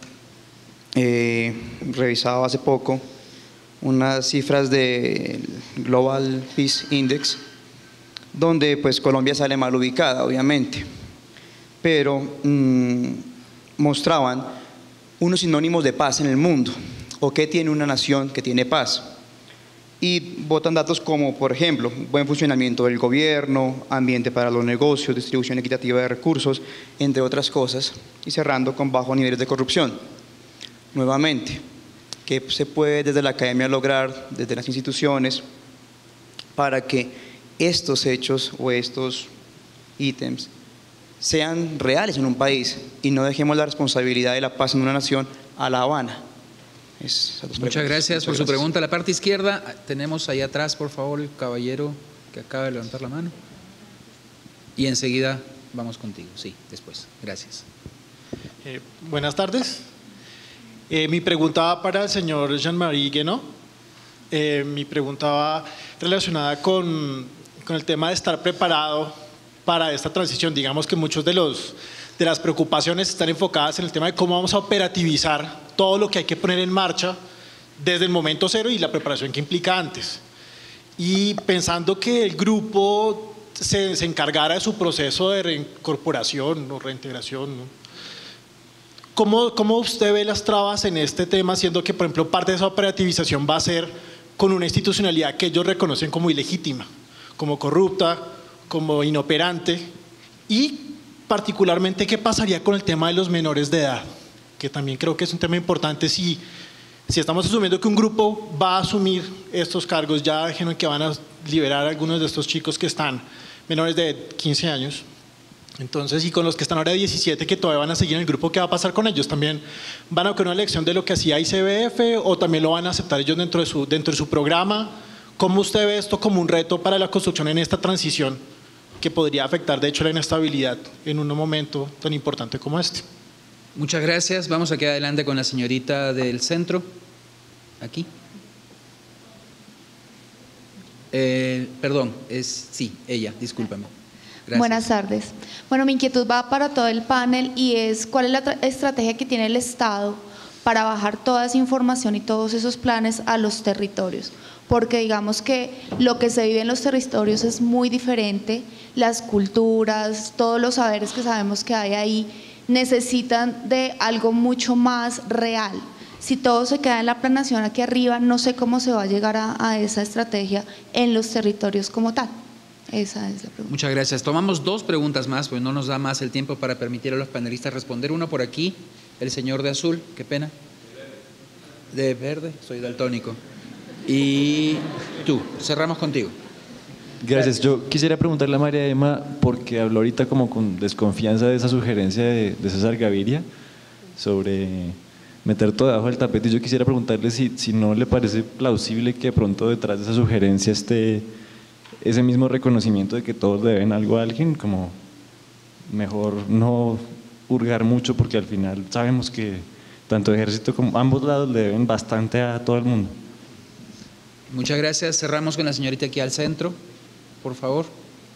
revisaba hace poco unas cifras del Global Peace Index, donde pues Colombia sale mal ubicada, obviamente, pero mostraban unos sinónimos de paz en el mundo, o qué tiene una nación que tiene paz. Y botan datos como, por ejemplo, buen funcionamiento del gobierno, ambiente para los negocios, distribución equitativa de recursos, entre otras cosas, y cerrando con bajos niveles de corrupción. Nuevamente, ¿qué se puede desde la academia lograr, desde las instituciones, para que estos hechos o estos ítems sean reales en un país y no dejemos la responsabilidad de la paz en una nación a La Habana? Muchas gracias por su pregunta. La parte izquierda, tenemos ahí atrás, por favor, el caballero que acaba de levantar la mano. Y enseguida vamos contigo. Sí, después. Gracias. Buenas tardes. Mi pregunta va para el señor Jean-Marie Guénot. Mi pregunta va relacionada con el tema de estar preparado para esta transición. Digamos que muchos de las preocupaciones están enfocadas en el tema de cómo vamos a operativizar todo lo que hay que poner en marcha desde el momento cero y la preparación que implica antes. y pensando que el grupo se encargara de su proceso de reincorporación o reintegración, ¿no? ¿Cómo usted ve las trabas en este tema, siendo que, por ejemplo, parte de esa operativización va a ser con una institucionalidad que ellos reconocen como ilegítima, como corrupta, como inoperante? Y particularmente, ¿qué pasaría con el tema de los menores de edad? Que también creo que es un tema importante si estamos asumiendo que un grupo va a asumir estos cargos, ya dijeron que van a liberar a algunos de estos chicos que están menores de 15 años. Entonces, y con los que están ahora de 17 que todavía van a seguir en el grupo, ¿qué va a pasar con ellos? ¿También van a tener una lección de lo que hacía ICBF o también lo van a aceptar ellos dentro de su programa? ¿Cómo usted ve esto como un reto para la construcción en esta transición que podría afectar de hecho la inestabilidad en un momento tan importante como este? Muchas gracias. Vamos aquí adelante con la señorita del centro. Aquí. Perdón, sí, ella, discúlpame. Gracias. Buenas tardes. Bueno, mi inquietud va para todo el panel y es ¿cuál es la estrategia que tiene el Estado para bajar toda esa información y todos esos planes a los territorios? Porque digamos que lo que se vive en los territorios es muy diferente, las culturas, todos los saberes que sabemos que hay ahí necesitan de algo mucho más real. Si todo se queda en la planeación aquí arriba, no sé cómo se va a llegar a esa estrategia en los territorios como tal. Esa es la pregunta. Muchas gracias. Tomamos 2 preguntas más, pues no nos da más el tiempo para permitir a los panelistas responder. Uno por aquí, el señor de azul, qué pena. De verde, soy daltónico. Y tú, cerramos contigo. Gracias. Yo quisiera preguntarle a María Emma, porque habló ahorita como con desconfianza de esa sugerencia de César Gaviria sobre meter todo debajo del tapete. Y yo quisiera preguntarle si no le parece plausible que de pronto detrás de esa sugerencia esté ese mismo reconocimiento de que todos deben algo a alguien, como mejor no hurgar mucho, porque al final sabemos que tanto el ejército como ambos lados le deben bastante a todo el mundo. Muchas gracias. Cerramos con la señorita aquí al centro, por favor.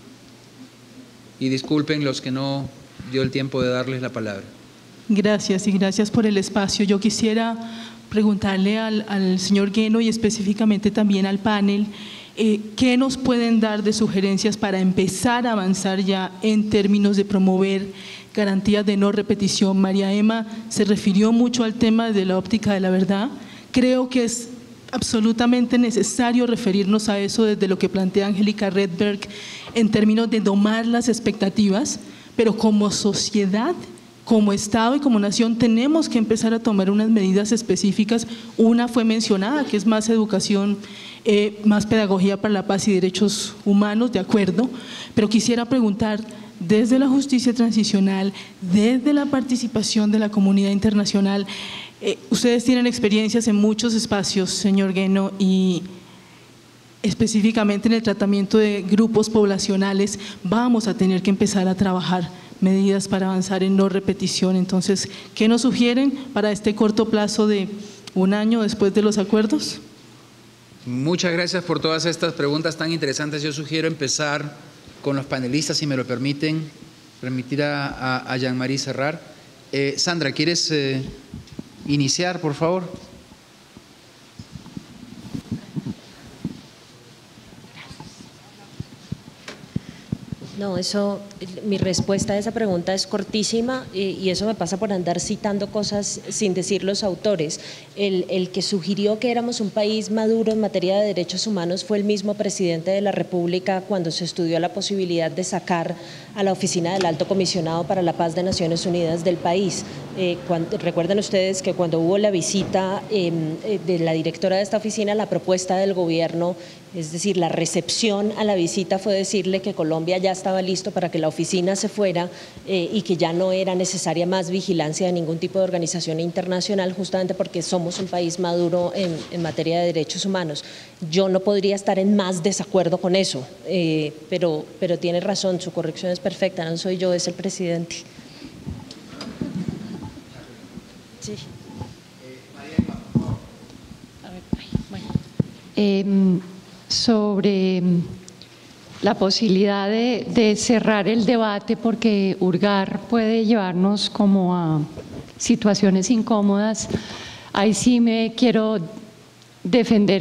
Y disculpen los que no dio el tiempo de darles la palabra. Gracias y gracias por el espacio. Yo quisiera preguntarle al señor Gueno y específicamente también al panel, ¿qué nos pueden dar de sugerencias para empezar a avanzar ya en términos de promover garantías de no repetición? María Emma se refirió mucho al tema de la óptica de la verdad. Creo que es absolutamente necesario referirnos a eso desde lo que plantea Angélica Redberg en términos de domar las expectativas, pero como sociedad, como Estado y como nación tenemos que empezar a tomar unas medidas específicas. Una fue mencionada, que es más educación, más pedagogía para la paz y derechos humanos, de acuerdo, pero quisiera preguntar desde la justicia transicional, desde la participación de la comunidad internacional, ustedes tienen experiencias en muchos espacios, señor Gueno, y específicamente en el tratamiento de grupos poblacionales vamos a tener que empezar a trabajar medidas para avanzar en no repetición. Entonces, ¿qué nos sugieren para este corto plazo de 1 año después de los acuerdos? Muchas gracias por todas estas preguntas tan interesantes. Yo sugiero empezar con los panelistas, si me lo permiten, permitir a Jean-Marie cerrar. Sandra, ¿quieres iniciar, por favor? No, mi respuesta a esa pregunta es cortísima y eso me pasa por andar citando cosas sin decir los autores. El que sugirió que éramos un país maduro en materia de derechos humanos fue el mismo presidente de la República cuando se estudió la posibilidad de sacar a la oficina del Alto Comisionado para la Paz de Naciones Unidas del país. Recuerden ustedes que cuando hubo la visita de la directora de esta oficina, la propuesta del gobierno, es decir, la recepción a la visita fue decirle que Colombia ya estaba listo para que la oficina se fuera y que ya no era necesaria más vigilancia de ningún tipo de organización internacional, justamente porque somos un país maduro en materia de derechos humanos. Yo no podría estar en más desacuerdo con eso, pero tiene razón, su corrección es perfecta, no soy yo, es el presidente. Sí. Sobre la posibilidad de cerrar el debate, porque hurgar puede llevarnos como a situaciones incómodas. Ahí sí me quiero defender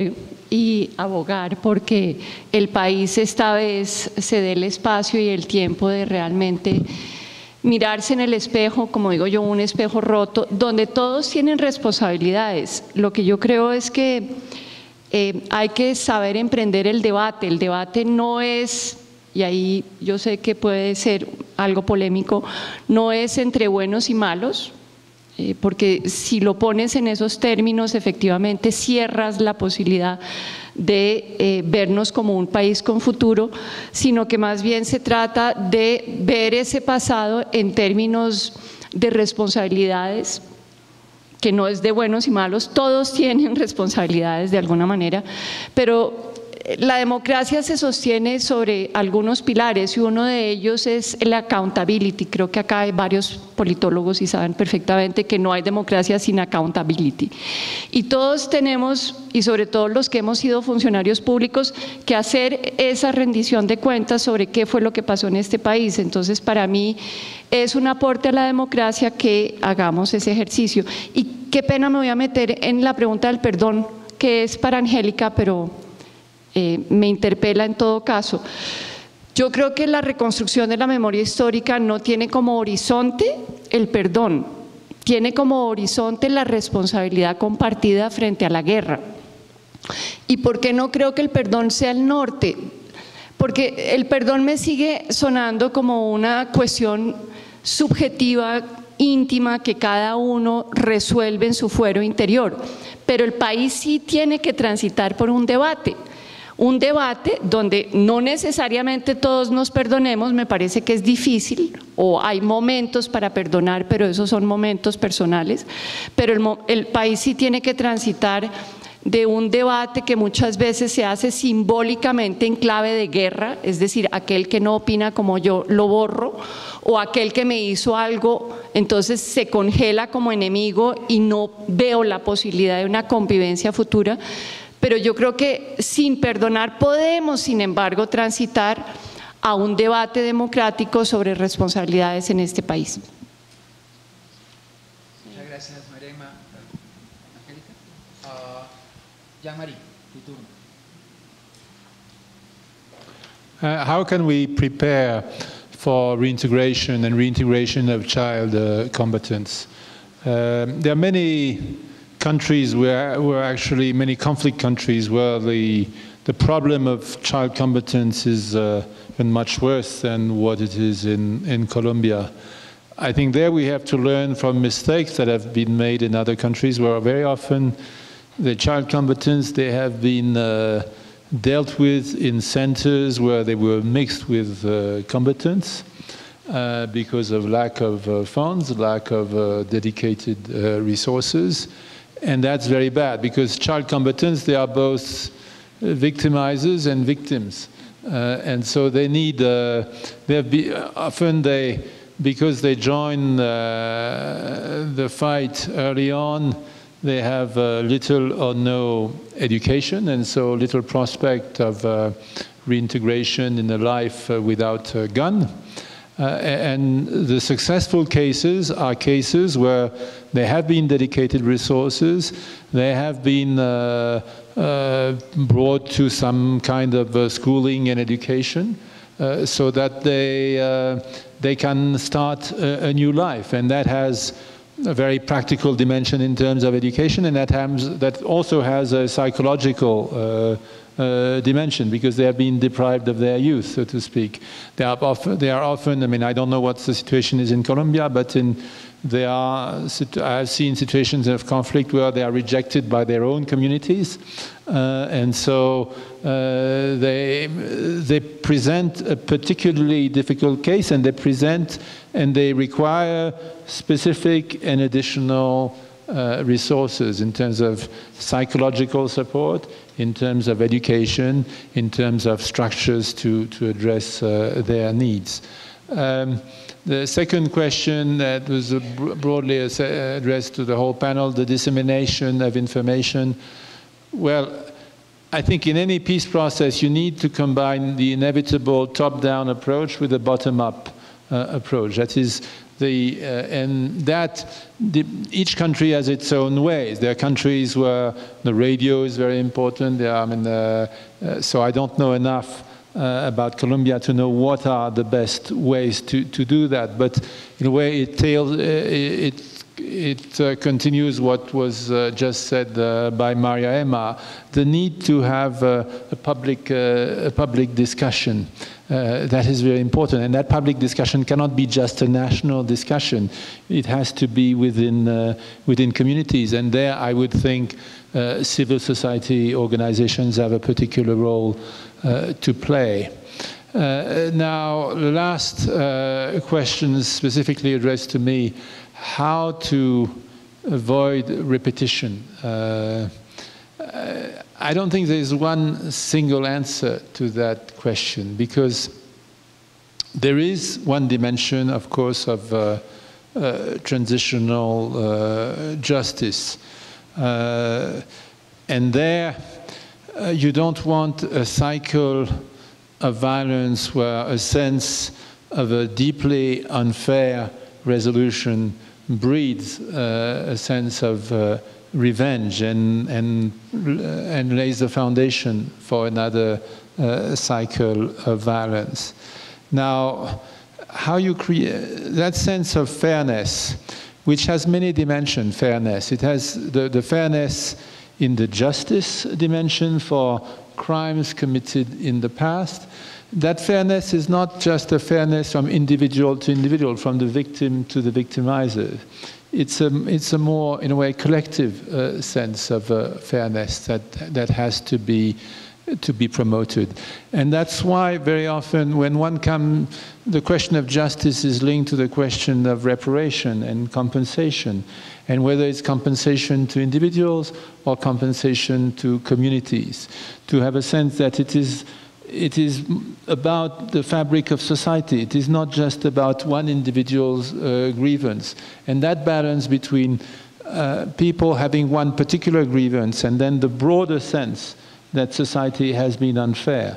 y abogar porque el país esta vez se dé el espacio y el tiempo de realmente mirarse en el espejo, como digo yo, un espejo roto, donde todos tienen responsabilidades. Lo que yo creo es que hay que saber emprender el debate. El debate no es, y ahí yo sé que puede ser algo polémico, no es entre buenos y malos, porque si lo pones en esos términos, efectivamente cierras la posibilidad de vernos como un país con futuro, sino que más bien se trata de ver ese pasado en términos de responsabilidades, que no es de buenos y malos, todos tienen responsabilidades de alguna manera, pero la democracia se sostiene sobre algunos pilares y uno de ellos es el accountability. Creo que acá hay varios politólogos y saben perfectamente que no hay democracia sin accountability. Y todos tenemos, y sobre todo los que hemos sido funcionarios públicos, que hacer esa rendición de cuentas sobre qué fue lo que pasó en este país. Entonces, para mí es un aporte a la democracia que hagamos ese ejercicio. Y qué pena me voy a meter en la pregunta del perdón, que es para Angélica, pero me interpela en todo caso. Yo creo que la reconstrucción de la memoria histórica no tiene como horizonte el perdón, tiene como horizonte la responsabilidad compartida frente a la guerra. ¿Y por qué no creo que el perdón sea el norte? Porque el perdón me sigue sonando como una cuestión subjetiva, íntima, que cada uno resuelve en su fuero interior, pero el país sí tiene que transitar por un debate donde no necesariamente todos nos perdonemos. Me parece que es difícil, o hay momentos para perdonar, pero esos son momentos personales, pero el país sí tiene que transitar de un debate que muchas veces se hace simbólicamente en clave de guerra, es decir, aquel que no opina como yo lo borro, o aquel que me hizo algo, entonces se congela como enemigo y no veo la posibilidad de una convivencia futura. Pero yo creo que sin perdonar podemos, sin embargo, transitar a un debate democrático sobre responsabilidades en este país. Muchas gracias, María Emma. Angélica. Jean-Marie, tu turno. How can we prepare for reintegration and reintegration of child combatants? There are many countries actually many conflict countries where the problem of child combatants is even much worse than what it is in Colombia. I think there we have to learn from mistakes that have been made in other countries, where very often the child combatants, they have been dealt with in centers where they were mixed with combatants because of lack of funds, lack of dedicated resources. And that's very bad, because child combatants, they are both victimizers and victims. And so they need, because they join the fight early on, they have little or no education, and so little prospect of reintegration in a life without a gun. And the successful cases are cases where there have been dedicated resources, they have been brought to some kind of schooling and education, so that they can start a new life. And that has a very practical dimension in terms of education, and that also has a psychological dimension, because they have been deprived of their youth, so to speak. They are often, I mean, I don't know what the situation is in Colombia, but I've seen situations of conflict where they are rejected by their own communities, and so they present a particularly difficult case, and they require specific and additional resources in terms of psychological support, in terms of education, in terms of structures to address their needs. The second question that was broadly addressed to the whole panel, the dissemination of information. Well, I think in any peace process you need to combine the inevitable top-down approach with a bottom-up approach. That is, And that each country has its own ways. There are countries where the radio is very important. So I don't know enough about Colombia to know what are the best ways to do that. But in a way, it continues what was just said by Maria Emma, the need to have a public discussion. That is very important, and that public discussion cannot be just a national discussion. It has to be within communities, and there I would think civil society organizations have a particular role to play. Now, the last question specifically addressed to me, how to avoid repetition. I don't think there's one single answer to that question, because there is one dimension, of course, of transitional justice. And there, you don't want a cycle of violence where a sense of a deeply unfair resolution breeds a sense of revenge and lays the foundation for another cycle of violence. Now, how you create that sense of fairness, which has many dimensions, fairness. It has the fairness in the justice dimension for crimes committed in the past. That fairness is not just a fairness from individual to individual, from the victim to the victimizer. It's a more, in a way, collective sense of fairness that has to be promoted. And that's why very often when the question of justice is linked to the question of reparation and compensation, and whether it's compensation to individuals or compensation to communities, to have a sense that it is about the fabric of society. It is not just about one individual's grievance. And that balance between people having one particular grievance and then the broader sense that society has been unfair,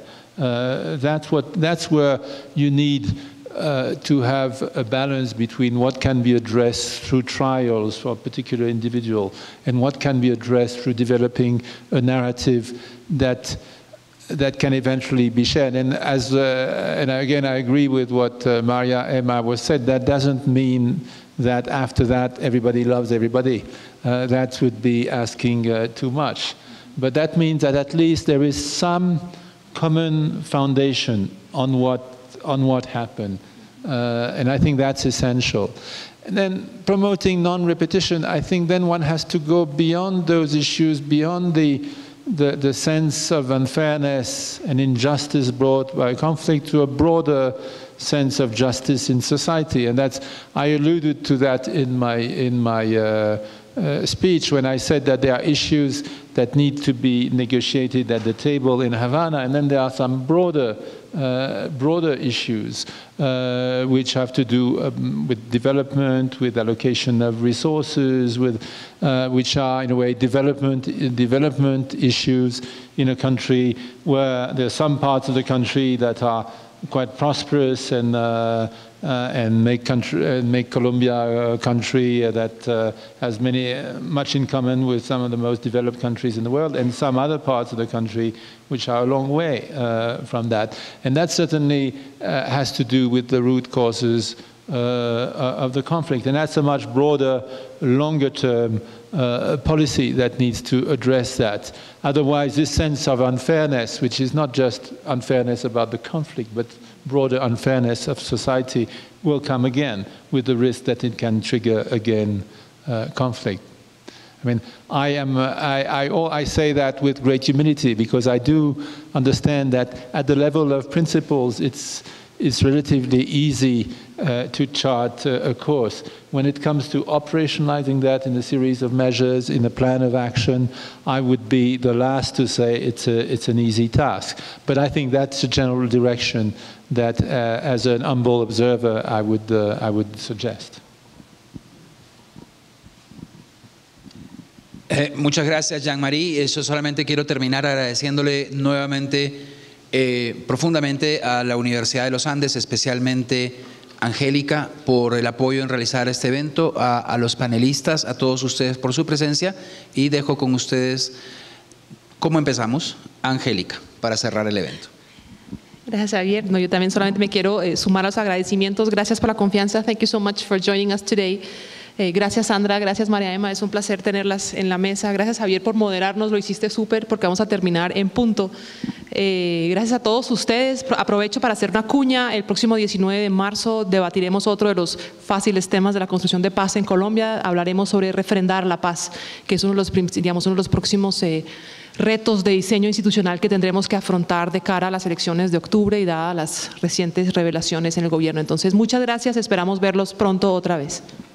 that's where you need to have a balance between what can be addressed through trials for a particular individual and what can be addressed through developing a narrative that can eventually be shared. And again, I agree with what Maria Emma was said. That doesn't mean that after that everybody loves everybody. That would be asking too much. But that means that at least there is some common foundation on what happened, and I think that's essential. And then promoting non-repetition, I think then one has to go beyond those issues, beyond the sense of unfairness and injustice brought by conflict to a broader sense of justice in society. And I alluded to that in my speech when I said that there are issues that need to be negotiated at the table in Havana, and then there are some broader issues which have to do with development, with allocation of resources, which are in a way development issues in a country where there are some parts of the country that are quite prosperous and make Colombia a country that has much in common with some of the most developed countries in the world, and some other parts of the country which are a long way from that. And that certainly has to do with the root causes of the conflict. And that's a much broader, longer-term policy that needs to address that. Otherwise, this sense of unfairness, which is not just unfairness about the conflict, but broader unfairness of society, will come again with the risk that it can trigger again conflict. I mean, I say that with great humility, because I do understand that at the level of principles, it's relatively easy to chart a course. When it comes to operationalizing that in a series of measures, in a plan of action, I would be the last to say it's an easy task. But I think that's a general direction that, as an humble observer, I would suggest. Muchas gracias, Jean-Marie. Yo solamente quiero terminar agradeciéndole nuevamente profundamente a la Universidad de los Andes, especialmente Angélica, por el apoyo en realizar este evento, a los panelistas, a todos ustedes por su presencia, y dejo con ustedes cómo empezamos. Angélica, para cerrar el evento. Gracias, Javier. No, yo también solamente me quiero sumar a los agradecimientos. Gracias por la confianza. Thank you so much for joining us today. Gracias, Sandra. Gracias, María Emma. Es un placer tenerlas en la mesa. Gracias, Javier, por moderarnos. Lo hiciste súper, porque vamos a terminar en punto. Gracias a todos ustedes. Aprovecho para hacer una cuña. El próximo 19 de marzo debatiremos otro de los fáciles temas de la construcción de paz en Colombia. Hablaremos sobre refrendar la paz, que es uno de los próximos retos de diseño institucional que tendremos que afrontar de cara a las elecciones de octubre y dadas las recientes revelaciones en el gobierno. Entonces, muchas gracias. Esperamos verlos pronto otra vez.